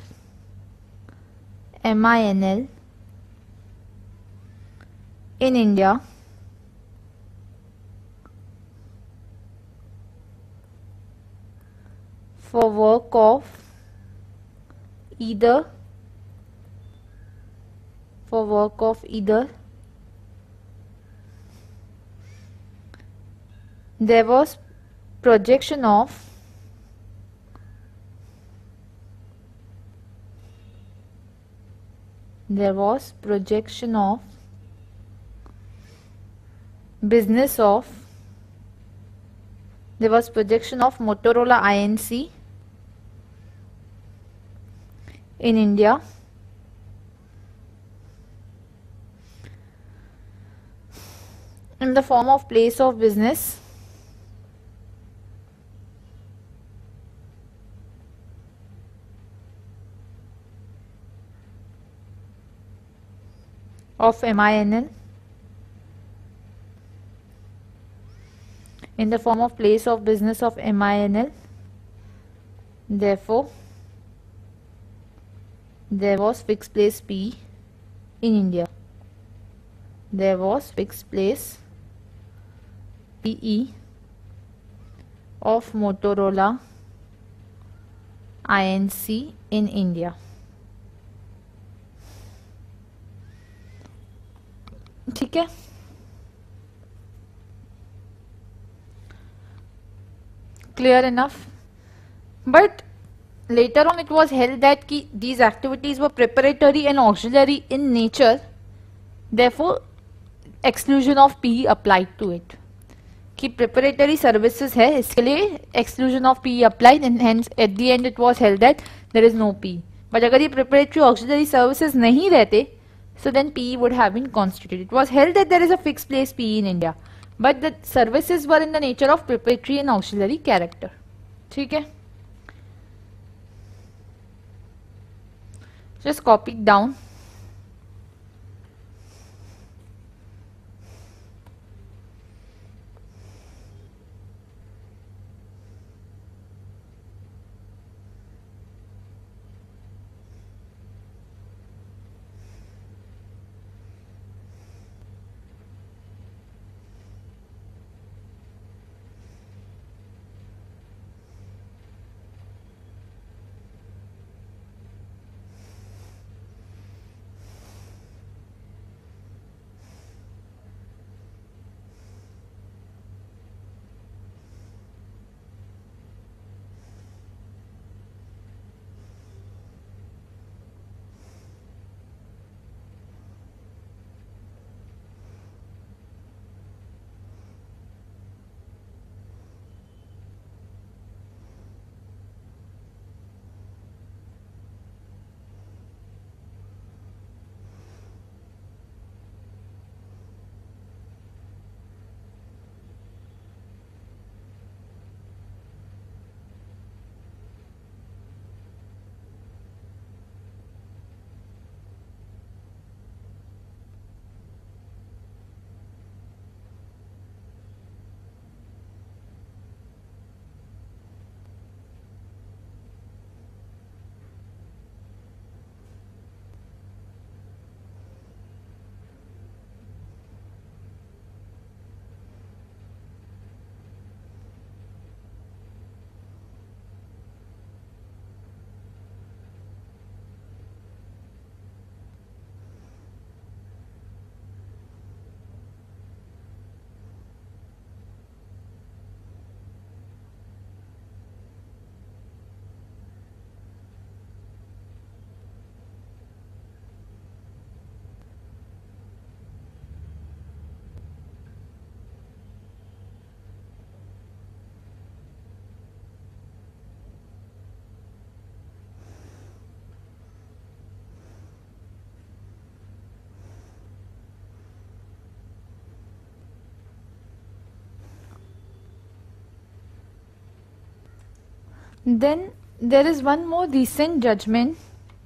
M I N L in India for work of either for work of either. There was projection of there was projection of business of there was projection of Motorola Inc in India in the form of place of business of M I N L in the form of place of business of M I N L. Therefore, there was fixed place P in India. There was fixed place P E of Motorola Inc in India. ठीक है, clear enough. But later on it was held that ki these activities were preparatory and auxiliary in nature, therefore exclusion of P E applied to it. कि preparatory services है, इसके लिए exclusion of P E applied, and hence at the end it was held that there is no P E. But अगर ये preparatory auxiliary services नहीं रहते, so then P E would have been constituted. It was held that there is a fixed place P E in India, but the services were in the nature of preparatory and auxiliary character. ठीक है, just copy it down. Then there is one more recent judgment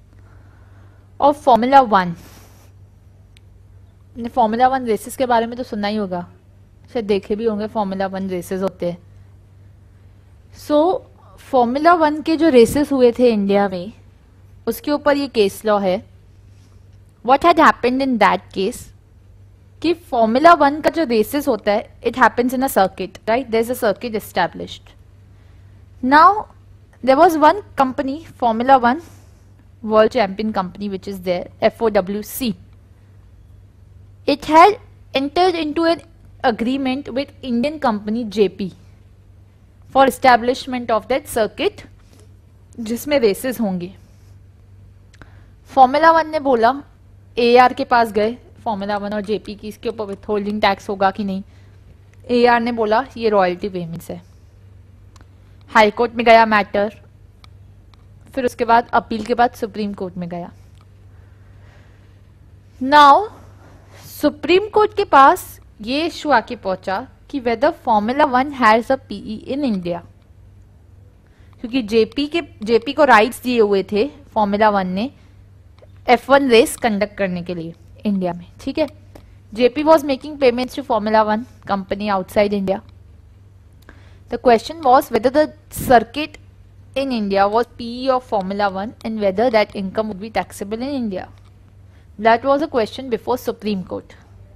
of Formula One. Formula One races के बारे में तो सुनना ही होगा, शायद देखे भी होंगे फॉर्मूला वन रेसेस होते हैं. सो फॉर्मूला वन के जो रेसेस हुए थे इंडिया में, उसके ऊपर ये केस लॉ है. What had happened in that case कि फॉर्मूला वन का जो रेसेस होता है, it happens in a circuit, right? There is a circuit established. Now there was one company, Formula One world champion company, which is there, F O W C. It had entered into an agreement with Indian company J P for establishment of that circuit जिसमें races होंगे. Formula One ने बोला, A R के पास गए formula one और JP की, इसके ऊपर विथ होल्डिंग टैक्स होगा कि नहीं. ए आर ने बोला ये रॉयल्टी पेमेंट्स है. हाई कोर्ट में गया मैटर, फिर उसके बाद अपील के बाद सुप्रीम कोर्ट में गया. नाउ सुप्रीम कोर्ट के पास ये इशू आके पहुंचा कि whether Formula One has a PE in India, क्योंकि जेपी के जेपी को राइट्स दिए हुए थे फॉर्मूला वन ने एफ वन रेस कंडक्ट करने के लिए इंडिया में. ठीक है, JP was making payments to Formula One company outside India. The question was whether the circuit in India was P E of Formula one and whether that income would be taxable in India. That was a question before Supreme Court.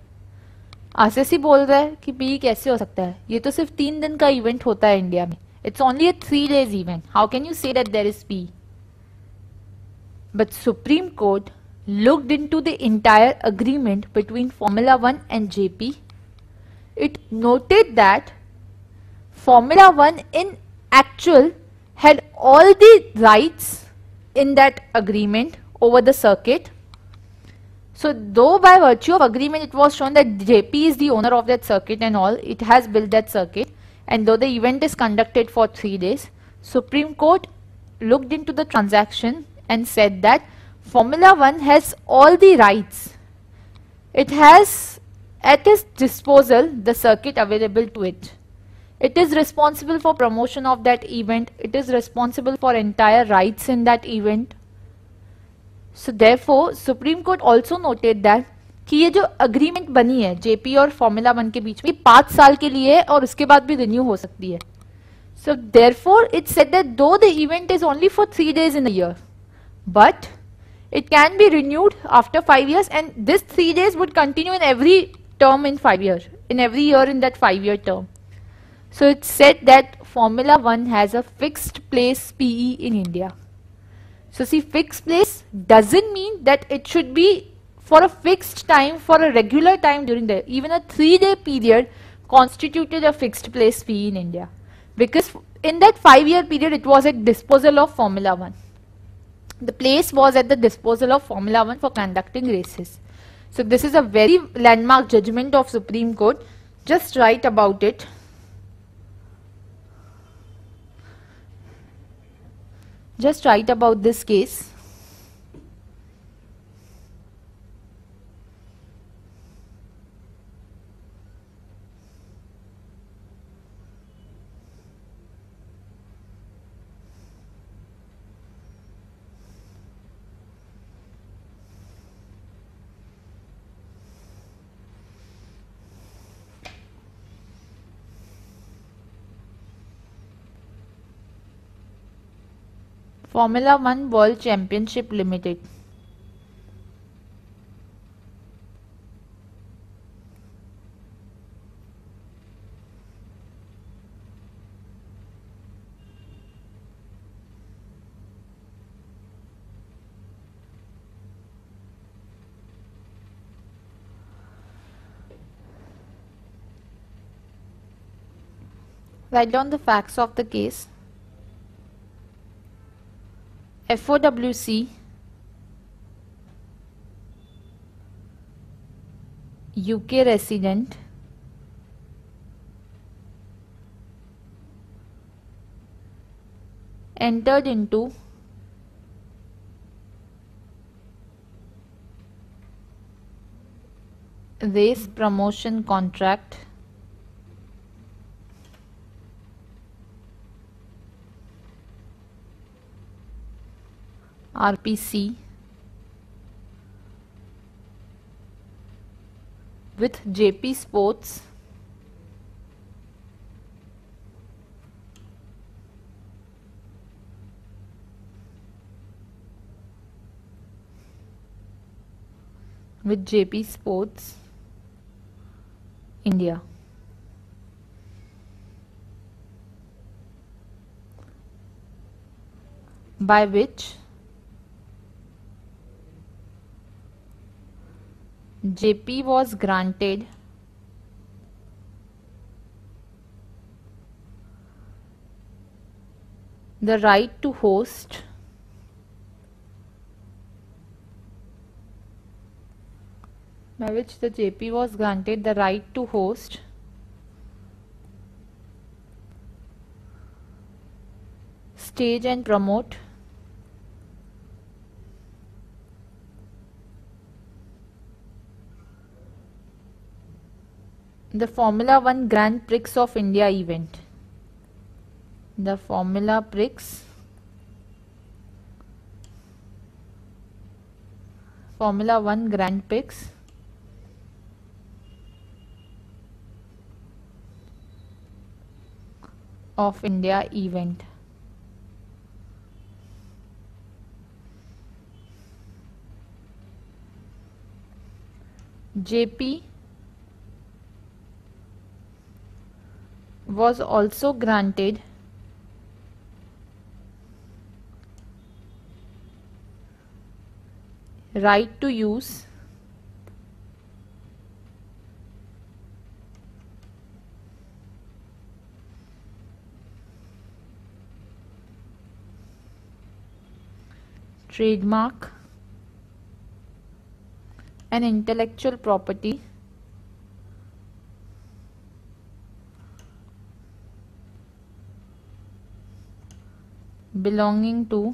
RCC बोल रहा है कि PE कैसे हो सकता है, ये तो सिर्फ तीन दिन का इवेंट होता है इंडिया में. It's only a three days event. How can you say that there is P E? But Supreme Court looked into the entire agreement between Formula one and J P. It noted that Formula one in actual had all the rights in that agreement over the circuit. So though by virtue of agreement it was shown that J P is the owner of that circuit and all, it has built that circuit, and though the event is conducted for three days, Supreme Court looked into the transaction and said that Formula one has all the rights. It has at its disposal the circuit available to it. It is responsible for promotion of that event. It is responsible for entire rights in that event. So therefore, Supreme Court also noted that कि ये जो agreement बनी है JP और formula one के बीच में, ये पाँच साल के लिए है और उसके बाद भी रिन्यू हो सकती है. So therefore, it said that though the event is only for three days in a year, but it can be renewed after five years, and this three days would continue in every term in five years, in every year in that five-year term. So it said that Formula one has a fixed place P E in India. So see, fixed place doesn't mean that it should be for a fixed time, for a regular time during the, even a three-day period constituted a fixed place P E in India. Because in that five-year period, it was at disposal of Formula one. The place was at the disposal of Formula one for conducting races. So this is a very landmark judgment of Supreme Court. Just write about it. Just write about this case. Formula one World Championship Limited. Write down the facts of the case. F O W C U K resident entered into race promotion contract R P C with J P Sports with J P Sports India. By which J P was granted the right to host by which the J P was granted the right to host stage and promote the Formula One Grand Prix of India event. The Formula Prix Formula One Grand Prix of India event. J P was also granted right to use trademark and intellectual property belonging to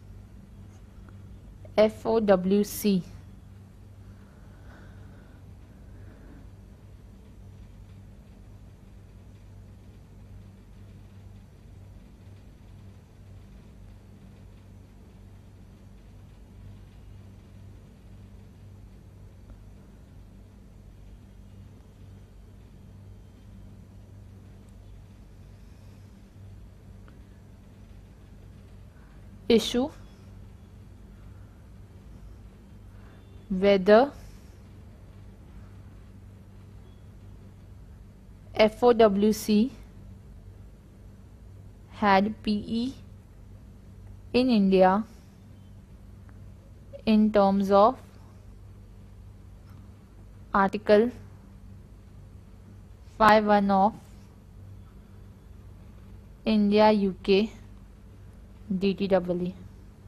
F O W C. Issue whether F O W C had P E in India in terms of Article five one of India U K D T E E.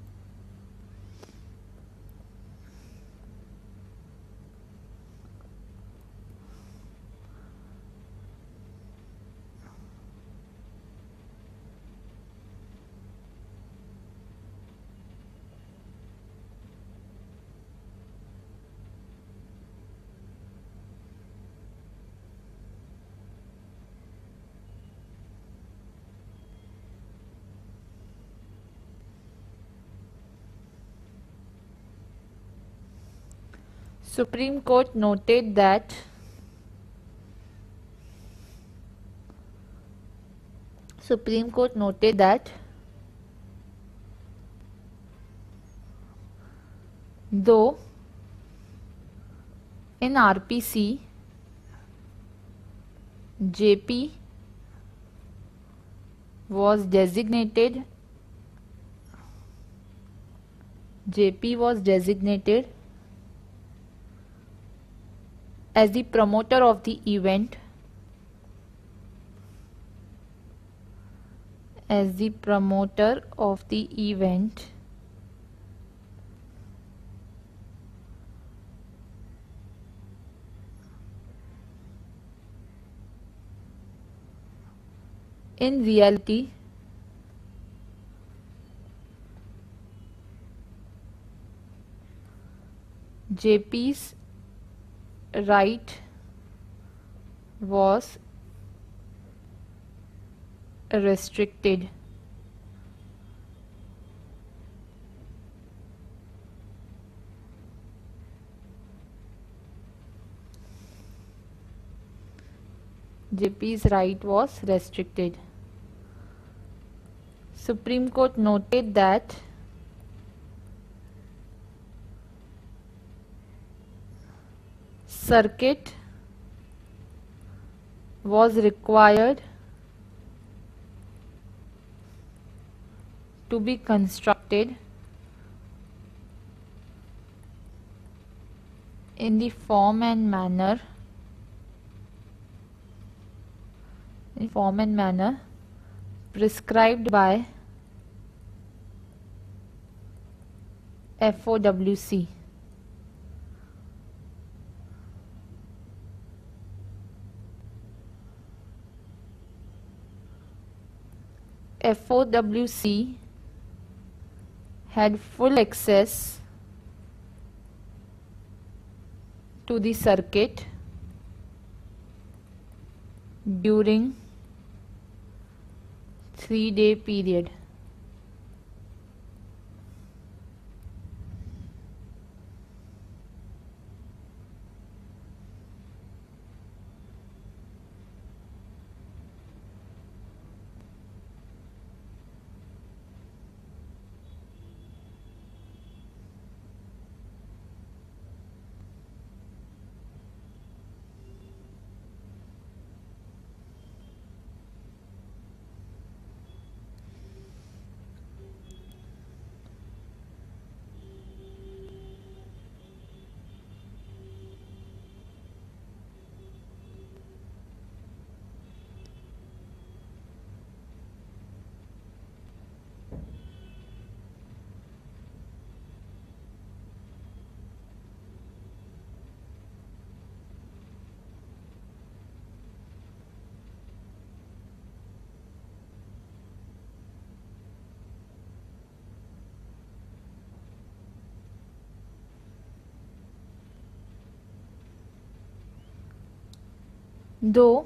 Supreme Court noted that Supreme Court noted that though in R P C J P was designated J P was designated as the promoter of the event as the promoter of the event in reality J P's right was restricted. J P's right was restricted. Supreme Court noted that circuit was required to be constructed in the form and manner in form and manner prescribed by F O W C. F O W C had full access to the circuit during three-day period. Though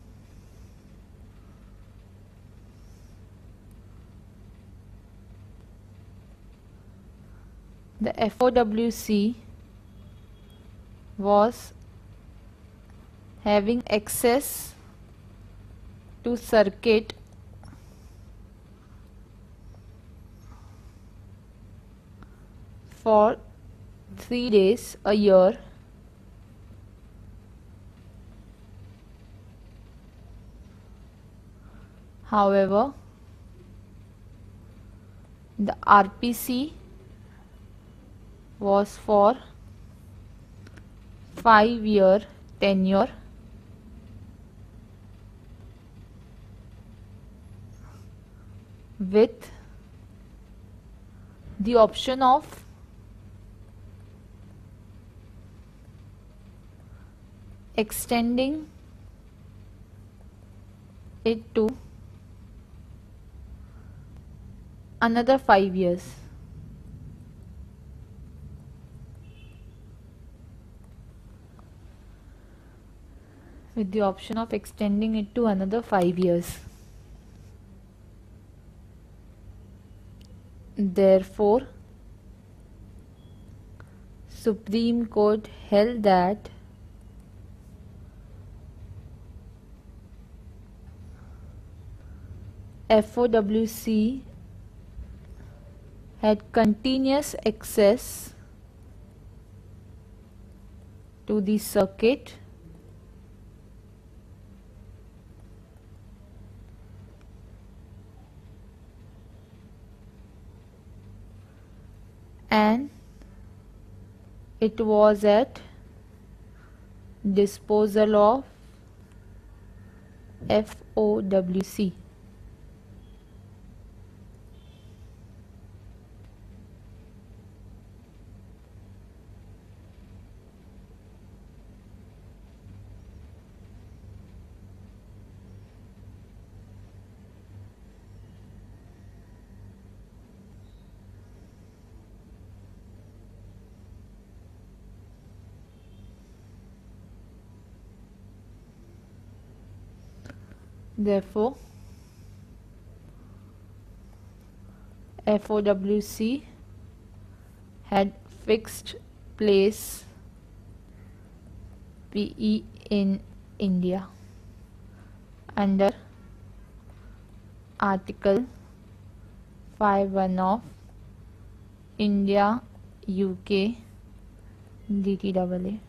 the F O W C was having access to circuit for three days a year, however, the R P C was for five year tenure with the option of extending it to another five years. With the option of extending it to another five years. Therefore, Supreme Court held that F O W C had continuous access to the circuit and it was at disposal of F O W C. Therefore, F O W C had fixed place P E in India under Article five one of India U K D T A A.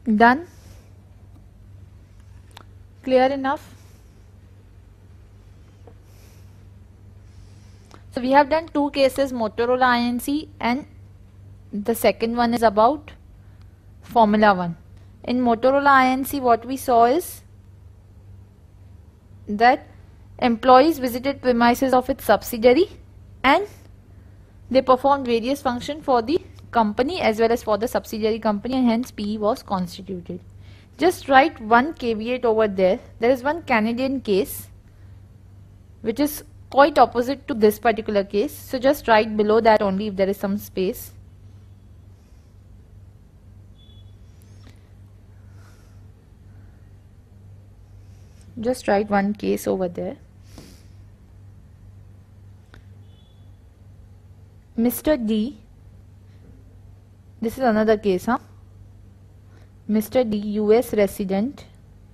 Done? Clear enough? So we have done two cases, Motorola I N C, and the second one is about Formula One. In Motorola I N C, what we saw is that employees visited premises of its subsidiary and they performed various functions for the company as well as for the subsidiary company, and hence P E was constituted. Just write one caveat over there. There is one Canadian case which is quite opposite to this particular case. So just write below that only if there is some space. Just write one case over there. Mister D, this is another case, huh? Mister D, U S resident.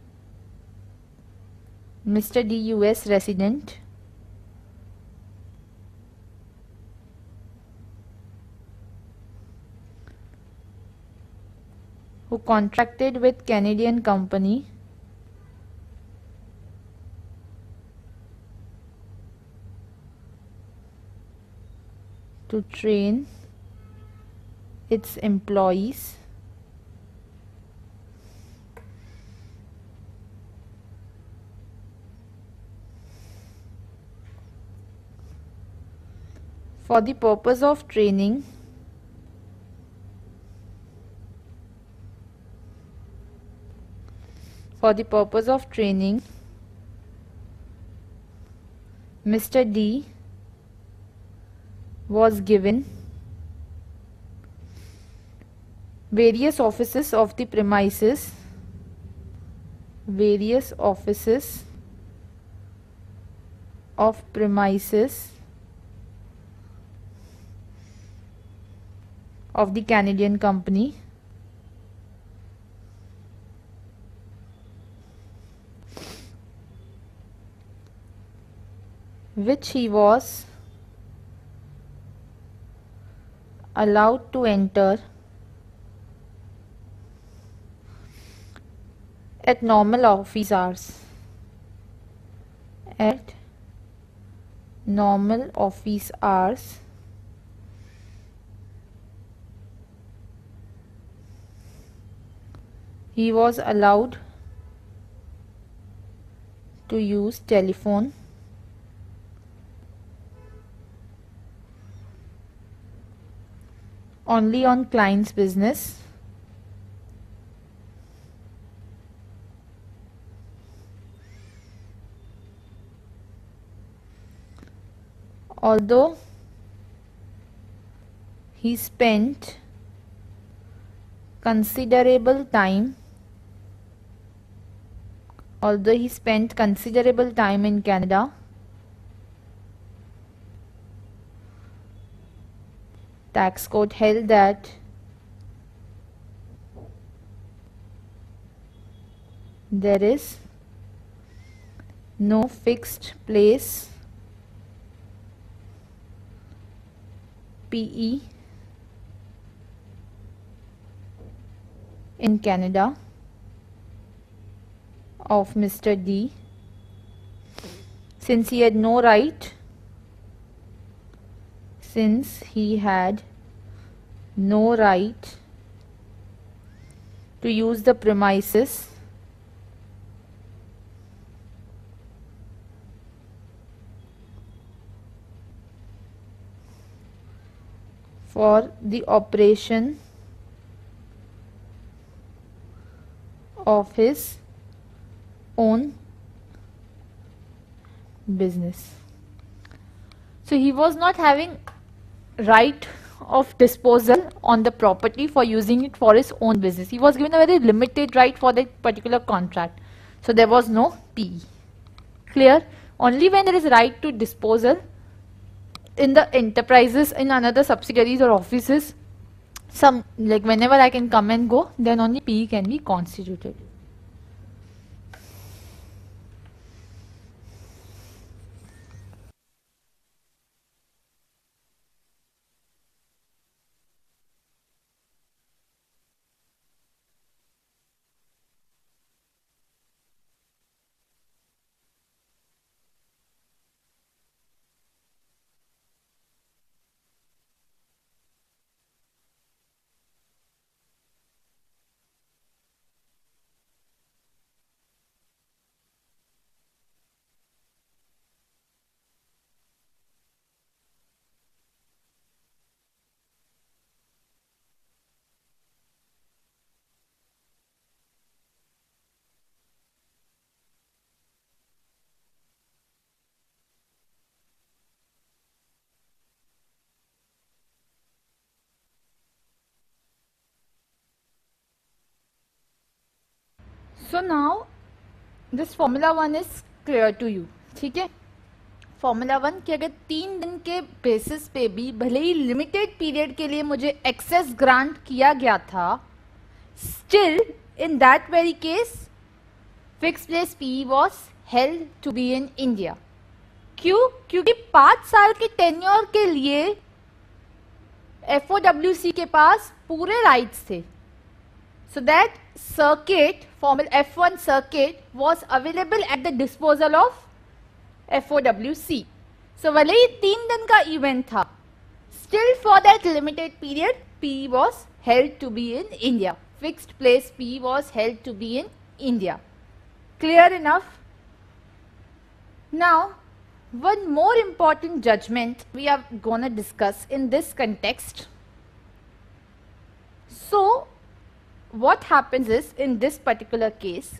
Mister D, U S resident. Who contracted with Canadian company to train its employees for the purpose of training for the purpose of training Mister D was given various offices of the premises various offices of premises of the Canadian company which he was allowed to enter at normal office hours at normal office hours he was allowed to use telephone only on client's business although he spent considerable time although he spent considerable time in Canada, tax court held that there is no fixed place P E in Canada of Mister D since he had no right since he had no right to use the premises for the operation of his own business. So he was not having right of disposal on the property for using it for his own business. He was given a very limited right for that particular contract. So there was no P E. Clear? Only when there is right to disposal in the enterprises, in another subsidiaries or offices, some like whenever I can come and go, then only P E can be constituted. So now this Formula One is clear to you, ठीक है। Formula one कि अगर तीन दिन के basis पे भी भले ही लिमिटेड पीरियड के लिए मुझे एक्सेस ग्रांट किया गया था, still in that very case fix place P was held to be in India. क्यों? क्योंकि पांच साल के टेन्योर के लिए एफ ओ डब्ल्यू सी के पास पूरे राइट्स थे। So that circuit Formula F one circuit was available at the disposal of F O W C. So भले ही तीन दिन का इवेंट था, still for that limited period P was held to be in India, fixed place P was held to be in India. Clear enough? Now one more important judgment we are going to discuss in this context. So what happens is in this particular case,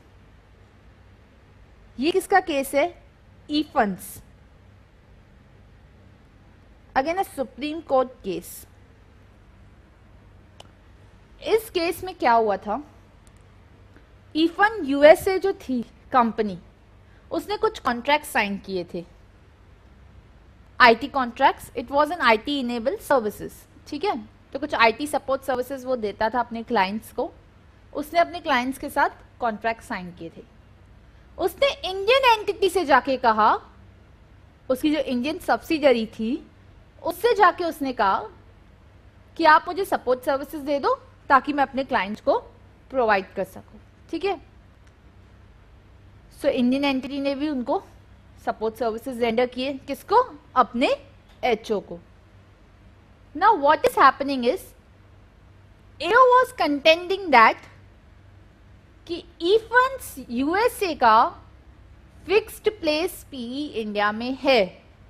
ये किसका case है? E-funds again a Supreme Court case. इस case में क्या हुआ था, E-fund USA जो थी कंपनी, उसने कुछ कॉन्ट्रैक्ट साइन किए थे, IT contracts. It was an IT enabled services, ठीक है। तो कुछ आईटी सपोर्ट सर्विसेज वो देता था अपने क्लाइंट्स को। उसने अपने क्लाइंट्स के साथ कॉन्ट्रैक्ट साइन किए थे। उसने इंडियन एंटिटी से जाके कहा, उसकी जो इंडियन सब्सिडरी थी उससे जाके उसने कहा कि आप मुझे सपोर्ट सर्विसेज दे दो ताकि मैं अपने क्लाइंट्स को प्रोवाइड कर सकूं, ठीक है। सो इंडियन एंटिटी ने भी उनको सपोर्ट सर्विसेज रेंडर किए, किसको? अपने एचओ को। Now what is happening is AO was contending that कि ई-फंड्स यूएसए का फिक्स्ड प्लेस पीई इंडिया में है।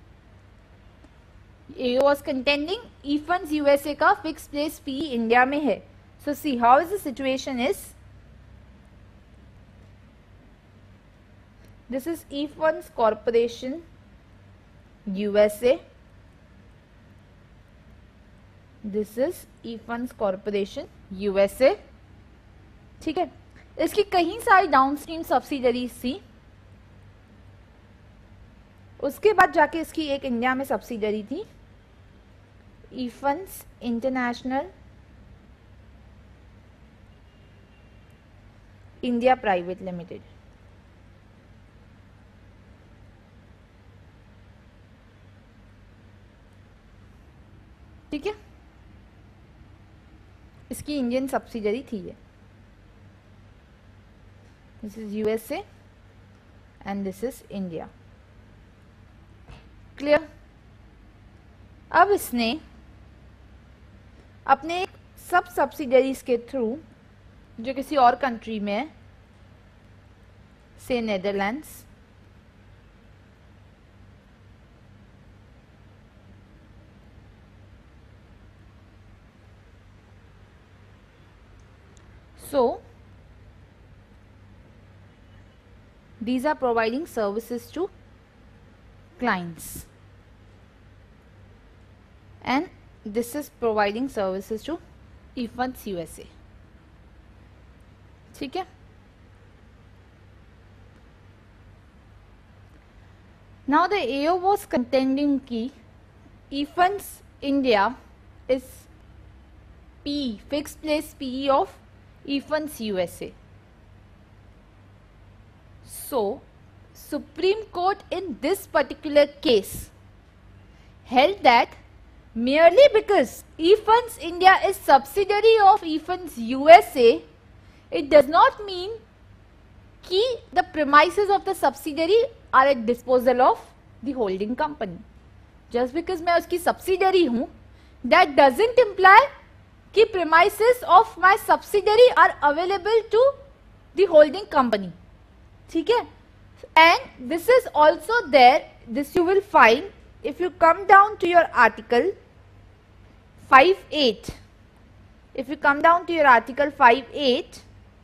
AO was contending E funds USA का फिक्स्ड प्लेस पीई इंडिया में है। So see how is the situation is, this is E-funds Corporation U S A, this is E-funds Corporation U S A, ठीक है। इसकी कहीं सारी डाउनस्ट्रीम सब्सिडरीज थी, उसके बाद जाके इसकी एक इंडिया में सब्सिडरी थी, E-funds international India private limited, ठीक है। इसकी इंडियन सब्सिडरी थी ये। This is USA and this is India. Clear? अब इसने अपने सब सब्सिडरीज के थ्रू जो किसी और कंट्री में है, say Netherlands, so these are providing services to clients and this is providing services to E-funds U S A, ठीक है। Now the A O was contending कि E-funds India is P, fixed place P E of E-funds U S A. So, Supreme Court in this particular case held that merely because E-funds India is subsidiary of E-funds U S A, it does not mean कि the premises of the subsidiary are at disposal of the holding company. Just because मैं उसकी subsidiary हूँ, that doesn't imply कि premises of my subsidiary are available to the holding company, ठीक है। And this is also there, this you will find if you come down to your article five eight. If you come down to your article five eight,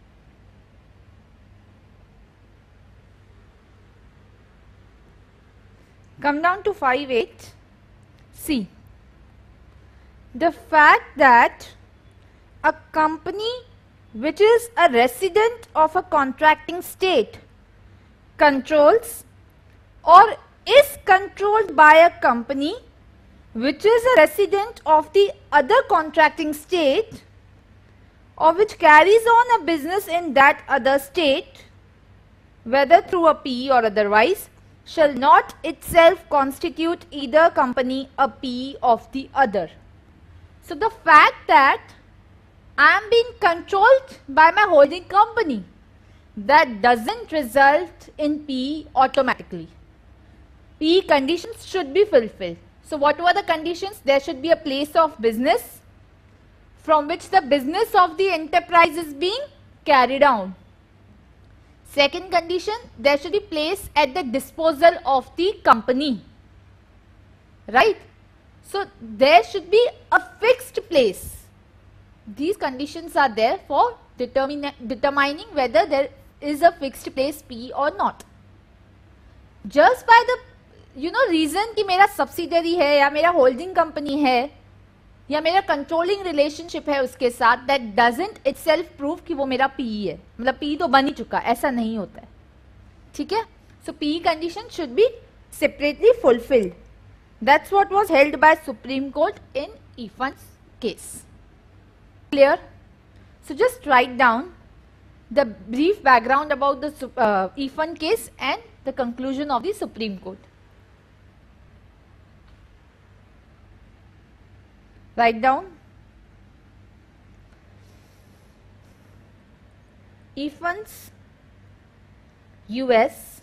come down to five eight, see the fact that a company which is a resident of a contracting state, controls or is controlled by a company which is a resident of the other contracting state or which carries on a business in that other state, whether through a P E or otherwise, shall not itself constitute either company a P E of the other. So the fact that I am being controlled by my holding company, that doesn't result in P E automatically. P E conditions should be fulfilled. So what were the conditions? There should be a place of business from which the business of the enterprise is being carried on. Second condition, there should be place at the disposal of the company. Right? So there should be a fixed place. These conditions are there for determine, determining whether there is a fixed place P or not. Just by the you know reason कि मेरा subsidiary है या मेरा holding company है या मेरा controlling relationship है उसके साथ, that doesn't itself prove कि वो मेरा P E है. मतलब P E तो बन ही चुका, ऐसा नहीं होता है. ठीक है? So P E condition should be separately fulfilled. That's what was held by Supreme Court in E-Funds case. Clear? So just write down the brief background about the uh, E-Fund case and the conclusion of the Supreme Court. Write down. E-Funds U S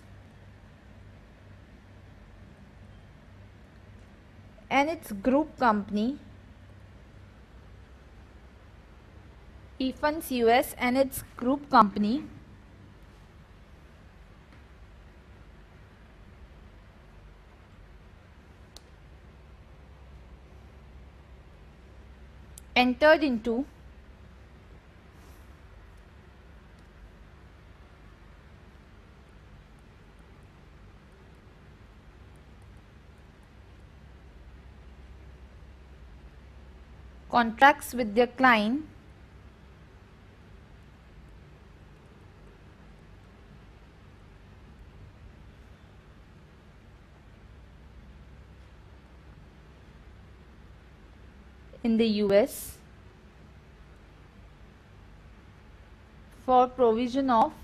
and its group company, E-Funds U S and its group company entered into contracts with their client in the U S for provision of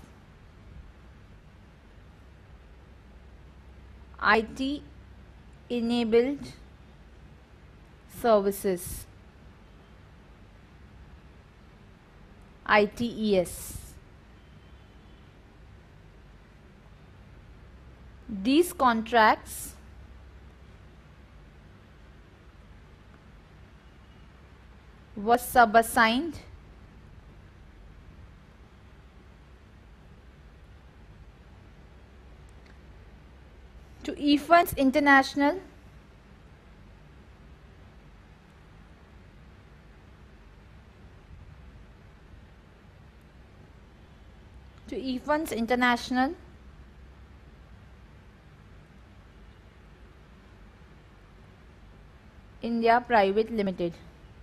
I T enabled services, I T E S. These contracts was subassigned to E-Funds International to E-Funds International India Private Limited.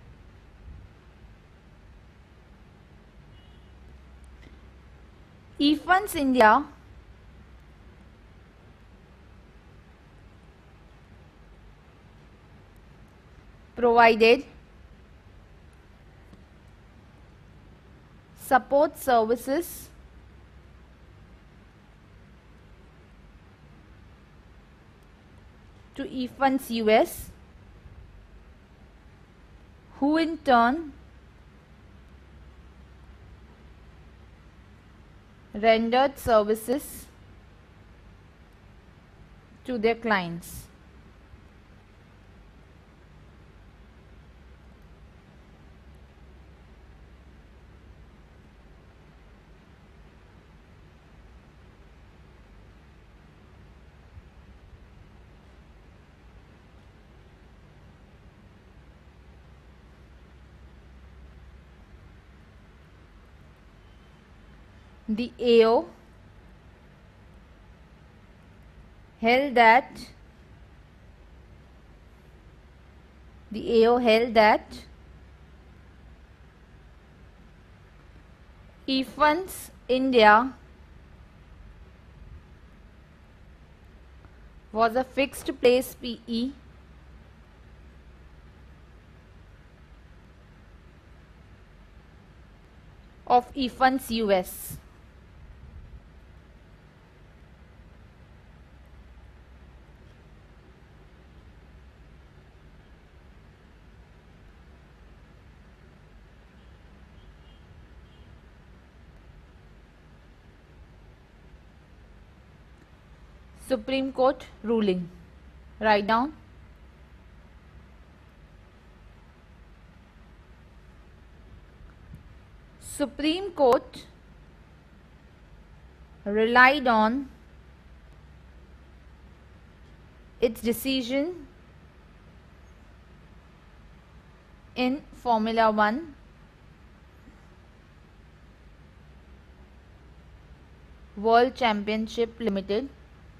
E-Funds India provided support services to E-Funds U S, who in turn rendered services to their clients. The A O held that the A O held that E-Funds India was a fixed place P E of E-Funds U S. Supreme Court ruling. Write down. Supreme Court relied on its decision in Formula One World Championship Limited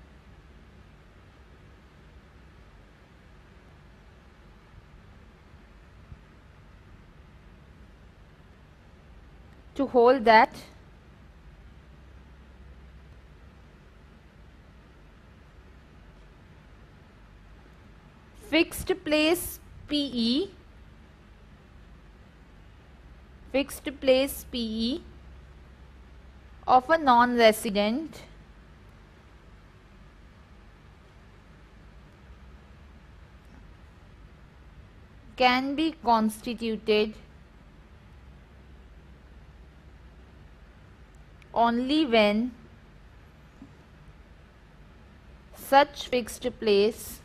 to hold that fixed place P E fixed place P E of a non-resident can be constituted only when such fixed place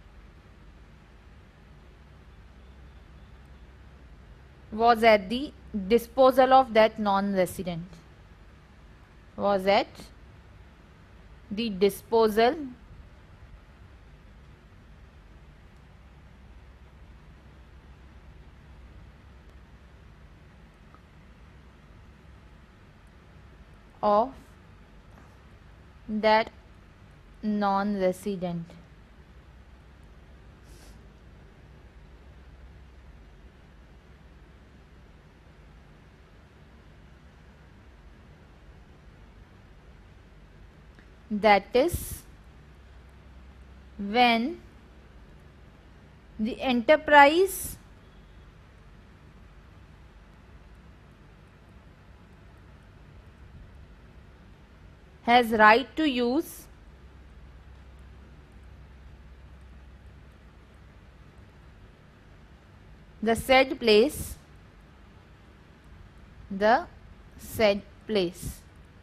was at the disposal of that non-resident was at the disposal of that non-resident. That is when the enterprise has right to use the said place the said place.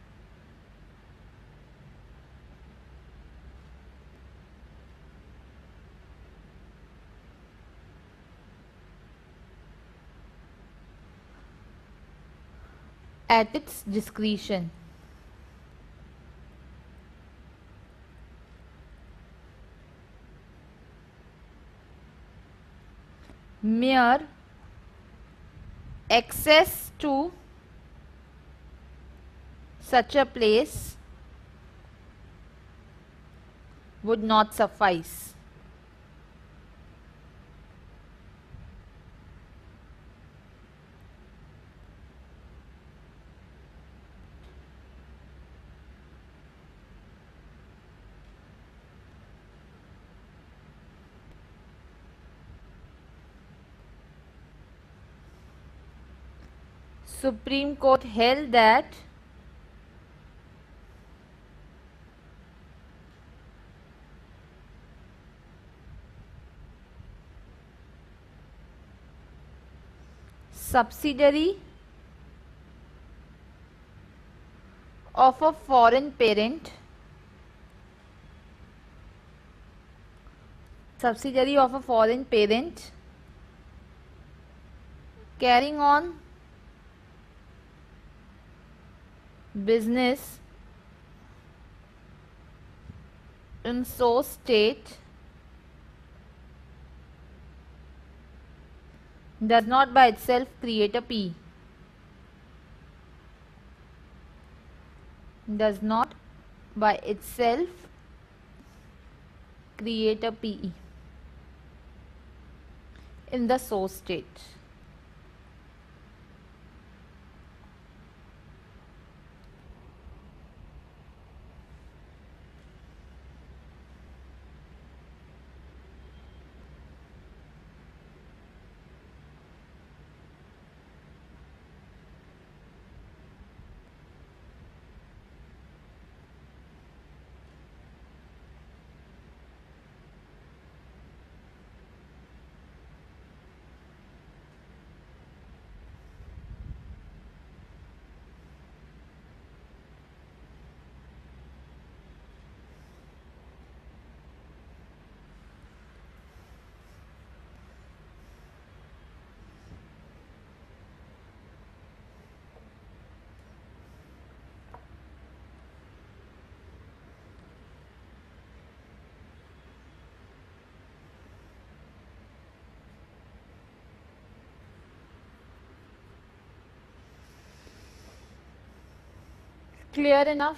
At its discretion. Mere access to such a place would not suffice. Supreme Court held that subsidiary of a foreign parent subsidiary of a foreign parent carrying on business in so state does not by itself create a P. Does not by itself create a P E in the source state. Clear enough?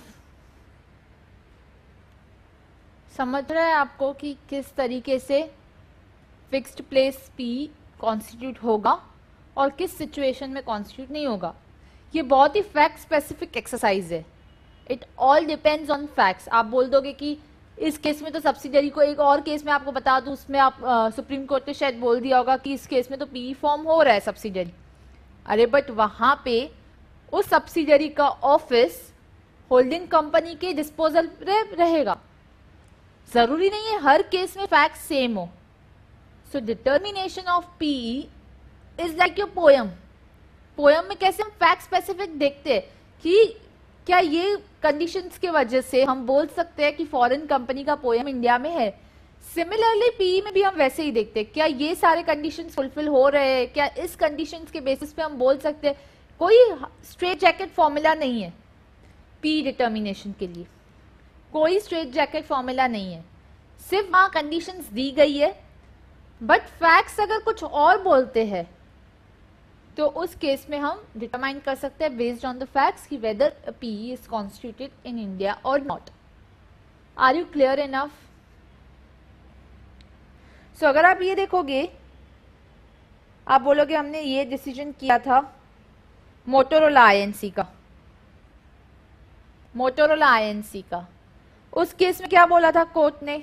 समझ रहा है आपको कि किस तरीके से fixed place P constitute होगा और किस सिचुएशन में कॉन्स्टिट्यूट नहीं होगा? ये बहुत ही फैक्ट स्पेसिफिक एक्सरसाइज है. It all depends on facts. आप बोल दोगे कि इस केस में तो सब्सिडियरी को, एक और केस में आपको बता दूं, उसमें आप सुप्रीम कोर्ट ने शायद बोल दिया होगा कि इस केस में तो पी फॉर्म हो रहा है सब्सिडियरी. अरे बट वहां पे उस सब्सिडियरी का ऑफिस होल्डिंग कंपनी के डिस्पोजल रहेगा. जरूरी नहीं है हर केस में फैक्ट सेम हो. So determination of P is like your POEM. POEM में कैसे हम फैक्ट स्पेसिफिक देखते हैं कि क्या ये कंडीशंस के वजह से हम बोल सकते हैं कि फॉरेन कंपनी का पोयम इंडिया में है. सिमिलरली पी में भी हम वैसे ही देखते हैं, क्या ये सारे कंडीशंस फुलफिल हो रहे हैं, क्या इस कंडीशंस के बेसिस पे हम बोल सकते हैं. कोई स्ट्रेट जैकेट फॉर्मूला नहीं है पी डिटर्मिनेशन के लिए. कोई स्ट्रेट जैकेट फॉर्मूला नहीं है. सिर्फ वहां कंडीशंस दी गई है, बट फैक्ट्स अगर कुछ और बोलते हैं तो उस केस में हम डिटरमाइन कर सकते हैं बेस्ड ऑन द फैक्ट्स कि whether P is constituted in India और not. Are you clear enough? So अगर आप ये देखोगे, आप बोलोगे हमने ये डिसीजन किया था मोटोरोला आईएनसी का. मोटोरोला आईएनसी का उस केस में क्या बोला था कोर्ट ने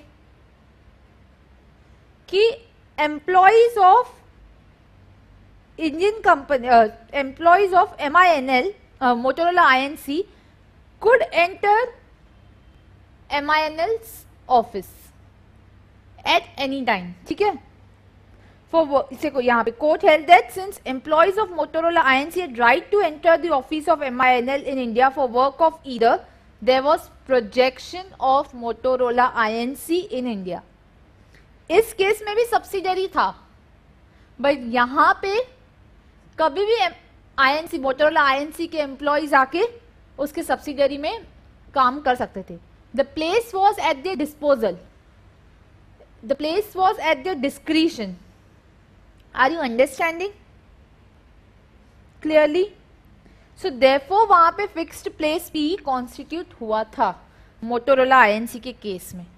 कि employees of Indian company, employees of M I N L, Motorola INC could enter M I N L office at any time. ठीक है. फॉर इसे को यहाँ पे court held that since employees of Motorola INC had right to enter the office of M I N L in India for work of either there was projection of Motorola INC in India. इस case में भी subsidiary था, but यहां पे कभी भी INC, Motorola INC के employees आके उसके सब्सिडियरी में काम कर सकते थे. The place was at the disposal, the place was at the discretion. Are you understanding clearly? So therefore वहां पे फिक्स्ड प्लेस पी कॉन्स्टिट्यूट हुआ था मोटोरोला आईएनसी के केस में.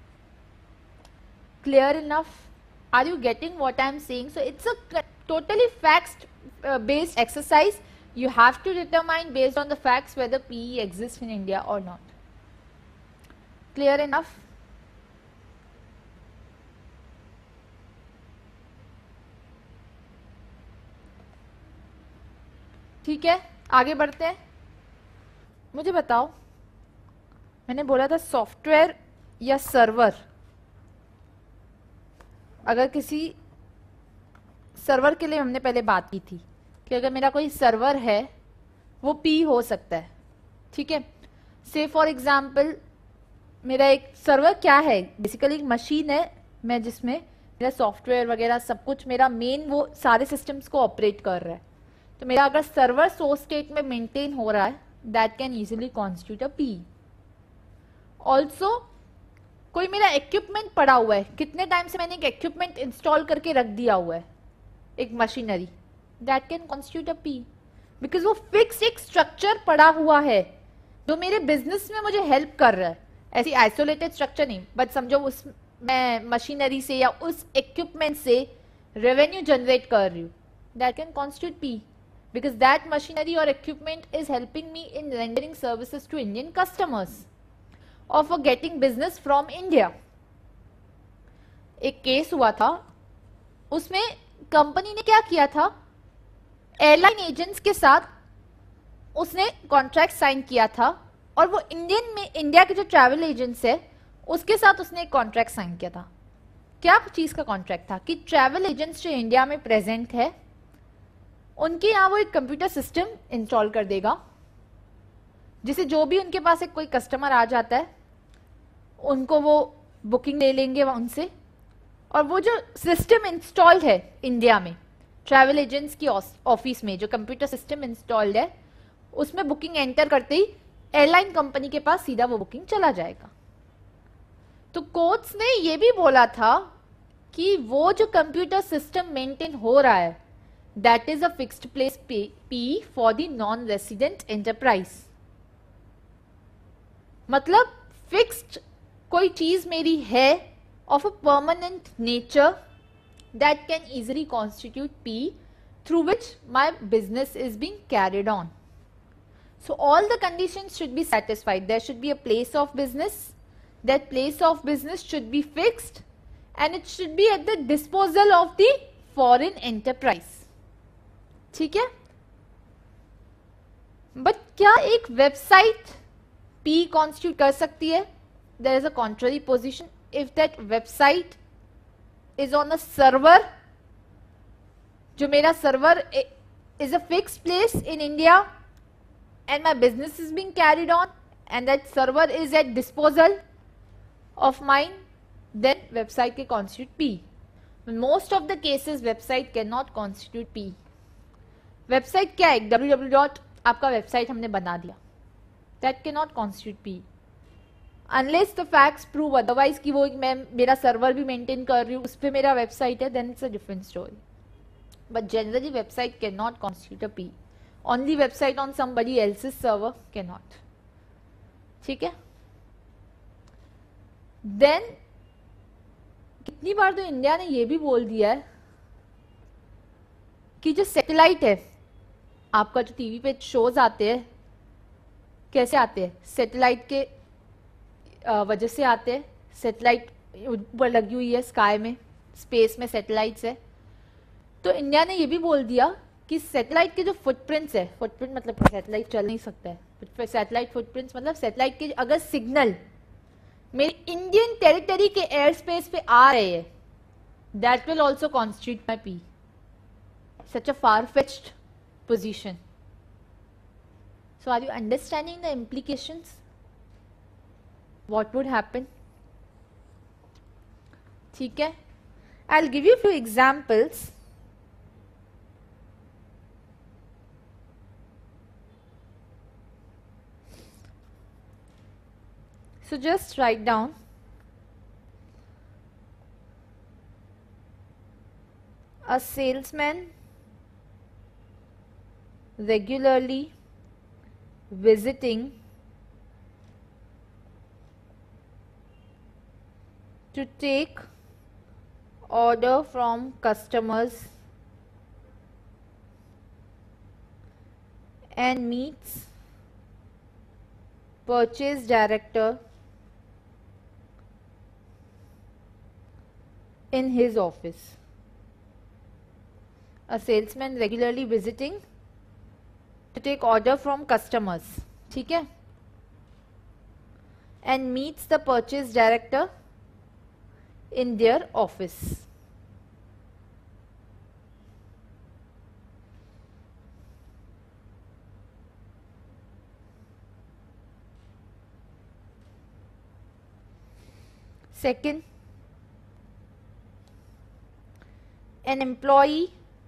Clear enough? Are you getting what I am saying? So it's a totally facts uh, based exercise. You have to determine based on the facts whether P E exists in India or not. Clear enough? ठीक है, आगे बढ़ते हैं. मुझे बताओ, मैंने बोला था सॉफ्टवेयर या सर्वर. अगर किसी सर्वर के लिए हमने पहले बात की थी कि अगर मेरा कोई सर्वर है वो पी हो सकता है. ठीक है. से फॉर एग्जांपल मेरा एक सर्वर क्या है, बेसिकली एक मशीन है मैं जिसमें मेरा सॉफ्टवेयर वगैरह सब कुछ, मेरा मेन वो सारे सिस्टम्स को ऑपरेट कर रहा है. तो मेरा अगर सर्वर सोर्स स्टेट में मेंटेन हो रहा है, that can easily constitute a P. Also कोई मेरा इक्विपमेंट पड़ा हुआ है, कितने टाइम से मैंने एक इक्विपमेंट इंस्टॉल करके रख दिया हुआ है, एक machinery, that can constitute a P. Because वो फिक्स एक स्ट्रक्चर पड़ा हुआ है जो मेरे बिजनेस में मुझे हेल्प कर रहा है. ऐसी आइसोलेटेड स्ट्रक्चर नहीं, बट समझो उस मैं मशीनरी से या उस इक्विपमेंट से रेवेन्यू जनरेट कर रही हूँ, that can constitute P. Because that machinery और equipment is helping me in rendering services to Indian customers or for getting business from India. एक केस हुआ था, उसमें कंपनी ने क्या किया था, एयरलाइन एजेंट्स के साथ उसने कॉन्ट्रैक्ट साइन किया था, और वो इंडियन में इंडिया के जो ट्रैवल एजेंट्स है उसके साथ उसने एक कॉन्ट्रैक्ट साइन किया था. क्या चीज का कॉन्ट्रैक्ट था कि ट्रैवल एजेंट्स जो इंडिया में प्रेजेंट है उनके यहाँ वो एक कंप्यूटर सिस्टम इंस्टॉल कर देगा, जिसे जो भी उनके पास एक कोई कस्टमर आ जाता है उनको वो बुकिंग ले लेंगे उनसे, और वो जो सिस्टम इंस्टॉल्ड है इंडिया में ट्रैवल एजेंट्स की ऑफिस में जो कंप्यूटर सिस्टम इंस्टॉल्ड है उसमें बुकिंग एंटर करते ही एयरलाइन कंपनी के पास सीधा वो बुकिंग चला जाएगा. तो कोर्ट्स ने ये भी बोला था कि वो जो कंप्यूटर सिस्टम मेंटेन हो रहा है that is a fixed place P for the non resident enterprise. मतलब फिक्स्ड कोई चीज मेरी है of a permanent nature that can easily constitute P through which my business is being carried on. So all the conditions should be satisfied. There should be a place of business. That place of business should be fixed and it should be at the disposal of the foreign enterprise. ठीक है? But क्या एक website P constitute कर सकती है? There is a contrary position. If that website is on a server, जो मेरा server is a fixed place in India, and my business is being carried on and that server is at disposal of mine, then website can constitute P. In most of the cases website cannot constitute P. website क्या है? www dot आपका website हमने बना दिया, that cannot constitute P unless the facts prove otherwise कि वो मैं मेरा server भी maintain कर रही हूँ, उस पर मेरा website है, then it's a different story. But generally website cannot constitute a P. Only website on somebody else's server cannot. ठीक है? Then कितनी बार तो इंडिया ने ये भी बोल दिया है कि जो सैटेलाइट है, आपका जो टीवी पे शोज आते हैं, कैसे आते हैं? सैटेलाइट के वजह से आते हैं. सैटेलाइट ऊपर लगी हुई है स्काई में, स्पेस में सैटेलाइट्स है. तो इंडिया ने ये भी बोल दिया कि सैटेलाइट के जो फुटप्रिंट्स है, फुटप्रिंट मतलब सैटेलाइट चल नहीं सकता है, सैटेलाइट फुटप्रिंट्स मतलब सैटेलाइट के अगर सिग्नल मेरे इंडियन टेरिटरी के एयर स्पेस पे आ रहे हैं, that will also constitute my P. Such a far fetched position. So are you understanding the implications? What would happen? ठीक है, I will give you few examples. So just write down a salesman regularly visiting to take order from customers and meets purchase director in his office. A salesman regularly visiting to take order from customers, ठीक है, and meets the purchase director in their office. Second, an employee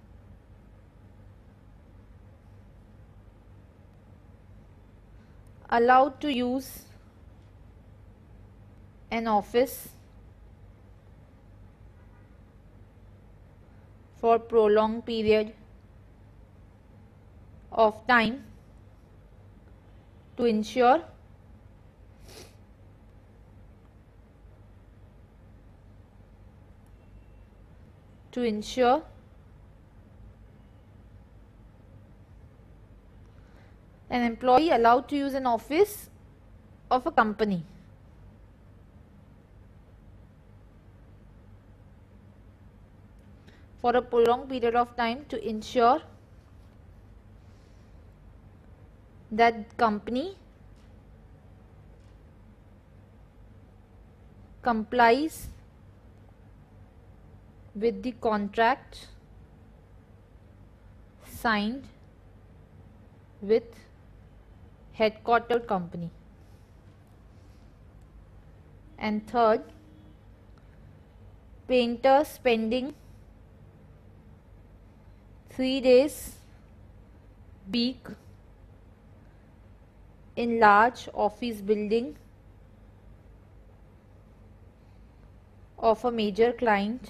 allowed to use an office for prolonged period of time to ensure to ensure an employee allowed to use an office of a company for a prolonged period of time to ensure that company complies with the contract signed with headquartered company. And third, painter spending three days week in large office building of a major client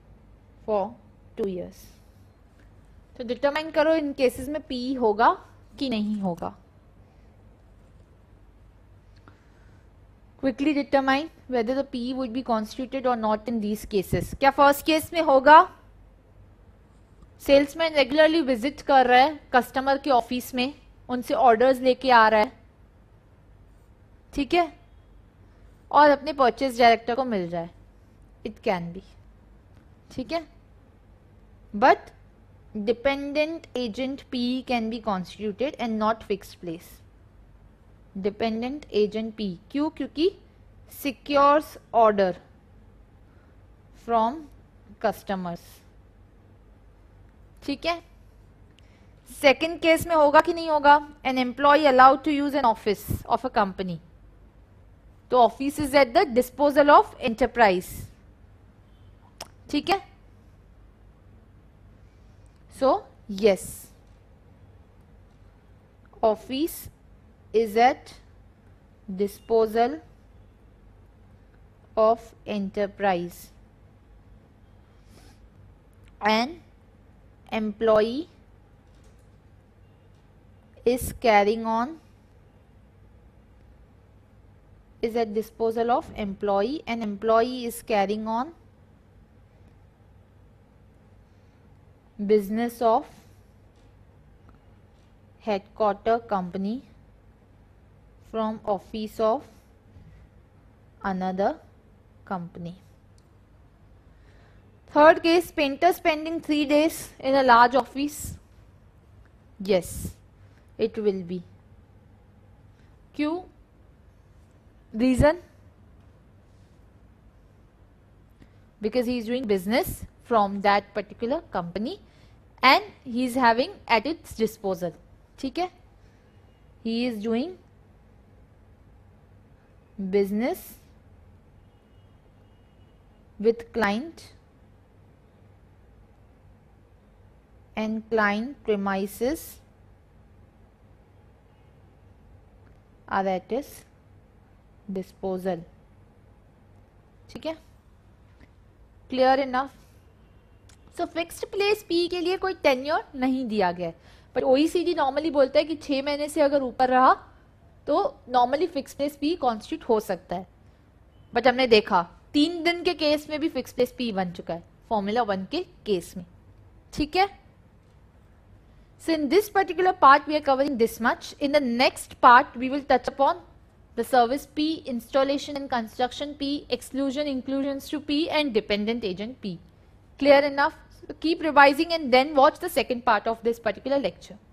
for two years. तो determine करो इन cases में P होगा कि नहीं होगा? Quickly determine whether the P E would be constituted or not in these cases. क्या first case में होगा? सेल्समैन रेगुलरली विजिट कर रहा है कस्टमर के ऑफिस में, उनसे ऑर्डर्स लेके आ रहा है, ठीक है, और अपने परचेज डायरेक्टर को मिल जाए, इट कैन बी, ठीक है. But dependent agent P can be constituted and not fixed place. Dependent agent P क्यों? क्योंकि सिक्योर्स ऑर्डर फ्रॉम कस्टमर्स, ठीक है. सेकेंड केस में होगा कि नहीं होगा? An employ allowed to use an office of a company, तो office is at the disposal of enterprise, ठीक है. So yes, office is at disposal of enterprise and employee is carrying on is at disposal of employee and employee is carrying on business of headquarter company from office of another company. Third case, painter spending three days in a large office. Yes, it will be. Q. Reason? Because he is doing business from that particular company and he is having at its disposal. ठीक है? He is doing business with client and client premises are at his disposal. ठीक है? Clear enough. So fixed place P के लिए कोई tenure नहीं दिया गया है, बट ओईसीडी नॉर्मली बोलता है कि छह महीने से अगर ऊपर रहा तो normally fix place P constitute हो सकता है. बट हमने देखा तीन दिन के केस में भी फिक्स प्लेस पी बन चुका है फॉर्मूला वन के केस में, ठीक है. So in this particular part we are covering this much. In the next part we will touch upon the service P, installation and construction P, exclusion inclusions to P and dependent agent P. Clear enough? So keep revising and then watch the second part of this particular lecture.